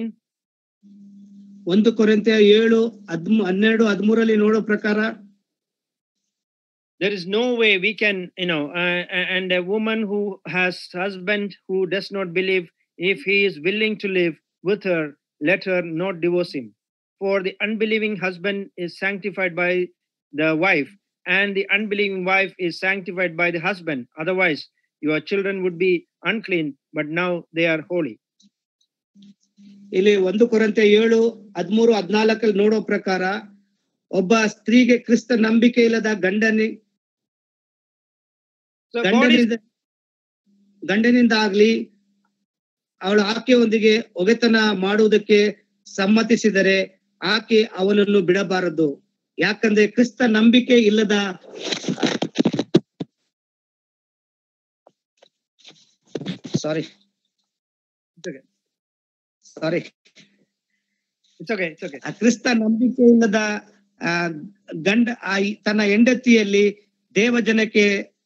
1 ಕೊರಿಂಥ್ಯ 7:12-13 ನೋಡೋ ಪ್ರಕಾರ, there is no way we can, and a woman who has husband who does not believe, if he is willing to live with her, let her not divorce him. For the unbelieving husband is sanctified by the wife, and the unbelieving wife is sanctified by the husband. Otherwise, your children would be unclean, but now they are holy. ಇಲ್ಲಿ 1 ಕೊರಿಂಥ್ಯ 7:13-14 ನೋಡೋ ಪ್ರಕಾರ, ಒಬ್ಬ ಸ್ತ್ರೀಗೆ ಕ್ರಿಸ್ತ ನಂಬಿಕೆ ಇಲ್ಲದ ಗಂಡನಿಂದ ಆಗ್ಲಿ ಅವಳು ಆಕೆಯೊಂದಿಗೆ ಒಗೆತನ ಮಾಡುವುದಕ್ಕೆ ಸಮ್ಮತಿಸಿದರೆ ಆಕೆ ಅವನನ್ನು ಬಿಡಬಾರದು. ಯಾಕಂದ್ರೆ ಕ್ರಿಸ್ತ ನಂಬಿಕೆ ಇಲ್ಲದ ಕ್ರಿಸ್ತ ನಂಬಿಕೆ ಇಲ್ಲದ ತನ್ನ ಹೆಂಡತಿಯಲ್ಲಿ ದೇವಜನಕ್ಕೆ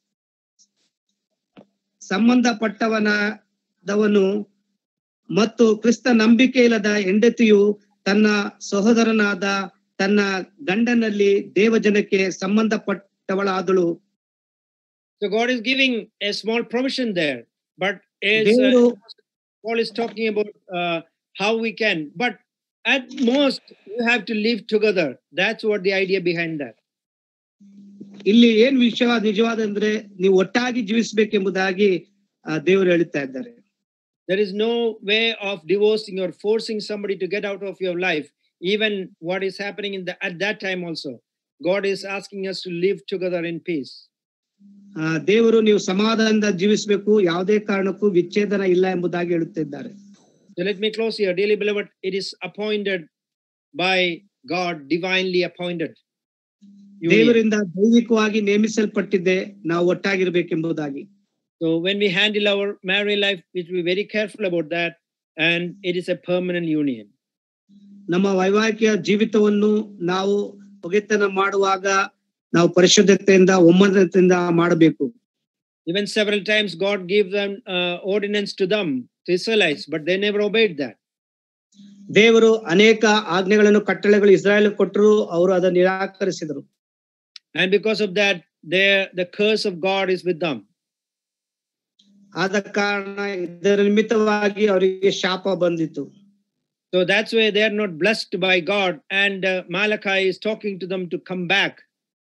ಸಂಬಂಧಪಟ್ಟವನಾದವನು ಮತ್ತು ಕ್ರಿಸ್ತ ನಂಬಿಕೆ ಇಲ್ಲದ ಹೆಂಡತಿಯು ತನ್ನ ಸಹೋದರನಾದ ತನ್ನ ಗಂಡನಲ್ಲಿ ದೇವಜನಕ್ಕೆ ಸಂಬಂಧಪಟ್ಟವಳಾದಳು. So God is giving a small provision there, but Paul is talking about how we can, but at most you have to live together. That's what the idea behind that. ಇಲ್ಲಿ ಏನ್ ವಿಷಯ ನಿಜವಾದಂದ್ರೆ ನೀವು ಒಟ್ಟಾಗಿ ಜೀವಿಸಬೇಕೆಂಬುದಾಗಿ ದೇವರು ಹೇಳುತ್ತಾ ಇದ್ದಾರೆ. There is no way of divorcing or forcing somebody to get out of your life. Even what is happening at that time also, God is asking us to live together in peace. ದೇವರು ನೀವು ಸಮಾಧಾನದಿಂದ ಜೀವಿಸಬೇಕು, ಯಾವುದೇ ಕಾರಣಕ್ಕೂ ವಿಚ್ಛೇದನ ಇಲ್ಲ ಎಂಬುದಾಗಿ ಹೇಳುತ್ತಿದ್ದಾರೆ. So let me close here. Dearly beloved, it is appointed by God, divinely appointed. ದೇವರಿಂದ ದೈವಿಕವಾಗಿ ನೇಮಿಸಲ್ಪಟ್ಟಿದೆ ನಾವು ಒಟ್ಟಾಗಿರಬೇಕೆಂಬುದಾಗಿ. So when we handle our married life, we should be very careful about that, and it is a permanent union. ನಮ್ಮ ವೈವಾಹಿಕ ಜೀವಿತವನ್ನು ನಾವು ಒಗೆತನ ಮಾಡುವಾಗ ನಾವು ಪರಿಶುದ್ಧತೆಯಿಂದ ಒಮ್ಮತದಿಂದ ಮಾಡಬೇಕು. Even several times God gave them ordinance to them, to Israelites, but they never obeyed that. ದೇವರು ಅನೇಕ ಆಜ್ಞೆಗಳನ್ನು ಕಟ್ಟಳೆಗಳು ಇಸ್ರಾಯೇಲ್ ಕೊಟ್ಟರು, ಅವರು ಅದನ್ನು ನಿರಾಕರಿಸಿದರು. And because of that, the curse of God is with them. ಆದ ಕಾರಣ ಇದರ ನಿಮಿತ್ತವಾಗಿ ಅವರಿಗೆ ಶಾಪ ಬಂದಿತು. So that's why they are not blessed by God, and Malachi is talking to them to come back.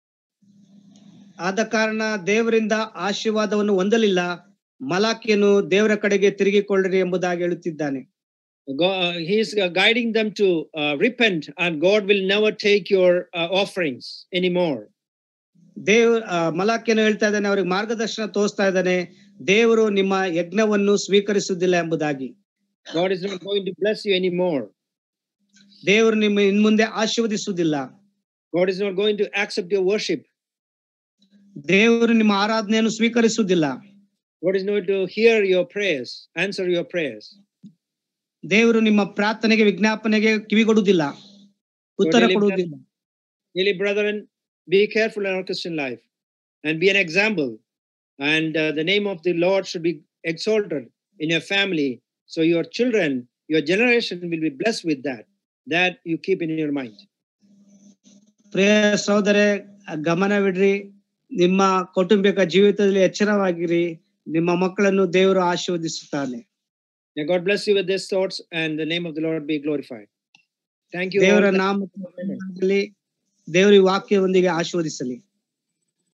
ಆದ ಕಾರಣ ದೇವರಿಂದ ಆಶೀರ್ವಾದವನ್ನು ಹೊಂದಲಿಲ್ಲ. ಮಲಾಕಿಯನ್ನು ದೇವರ ಕಡೆಗೆ ತಿರುಗಿಕೊಳ್ಳಿರಿ ಎಂಬುದಾಗಿ ಹೇಳುತ್ತಿದ್ದಾನೆ. He is guiding them to repent, and God will never take your offerings anymore. ಮಲಾಕಿಯನ್ನು ಹೇಳ್ತಾ ಇದ್ದಾನೆ, ಅವ್ರಿಗೆ ಮಾರ್ಗದರ್ಶನ ತೋರಿಸ್ತಾ ಇದ್ದಾನೆ, ದೇವರು ನಿಮ್ಮ ಯಜ್ಞವನ್ನು ಸ್ವೀಕರಿಸುವುದಿಲ್ಲ ಎಂಬುದಾಗಿ. God is not going to bless you anymore. ದೇವರು ನಿಮ್ಮ ಇನ್ಮುಂದೆ ಆಶೀರ್ವದಿಸುವುದಿಲ್ಲ. God is not going to accept your worship. ದೇವರು ನಿಮ್ಮ ಆರಾಧನೆಯನ್ನು ಸ್ವೀಕರಿಸುವುದಿಲ್ಲ. God is not to hear your prayers, answer your prayers. ದೇವರು ನಿಮ್ಮ ಪ್ರಾರ್ಥನೆಗೆ ವಿಜ್ಞಾಪನೆಗೆ ಕಿವಿಗೊಡುವುದಿಲ್ಲ, ಉತ್ತರ ಕೊಡುವುದಿಲ್ಲ. Really, brethren, be careful in our Christian life and be an example, and the name of the Lord should be exalted in your family, so your children, your generation will be blessed with that you keep in your mind. ಪ್ರಿಯ ಸಹೋದರೇ, ಗಮನವಿಡ್ರಿ, ನಿಮ್ಮ ಕೌಟುಂಬಿಕ ಜೀವಿತದಲ್ಲಿ ಎಚ್ಚರವಾಗಿರಿ, ನಿಮ್ಮ ಮಕ್ಕಳನ್ನು ದೇವರು ಆಶೀರ್ವದಿಸುತ್ತಾನೆ. May God bless you with these thoughts, and the name of the Lord be glorified. Thank you. ದೇವರ ನಾಮದಲ್ಲಿ ದೇವರ ವಾಕ್ಯವೊಂದಿಗೆ ಆಶೀರ್ವದಿಸಲಿ.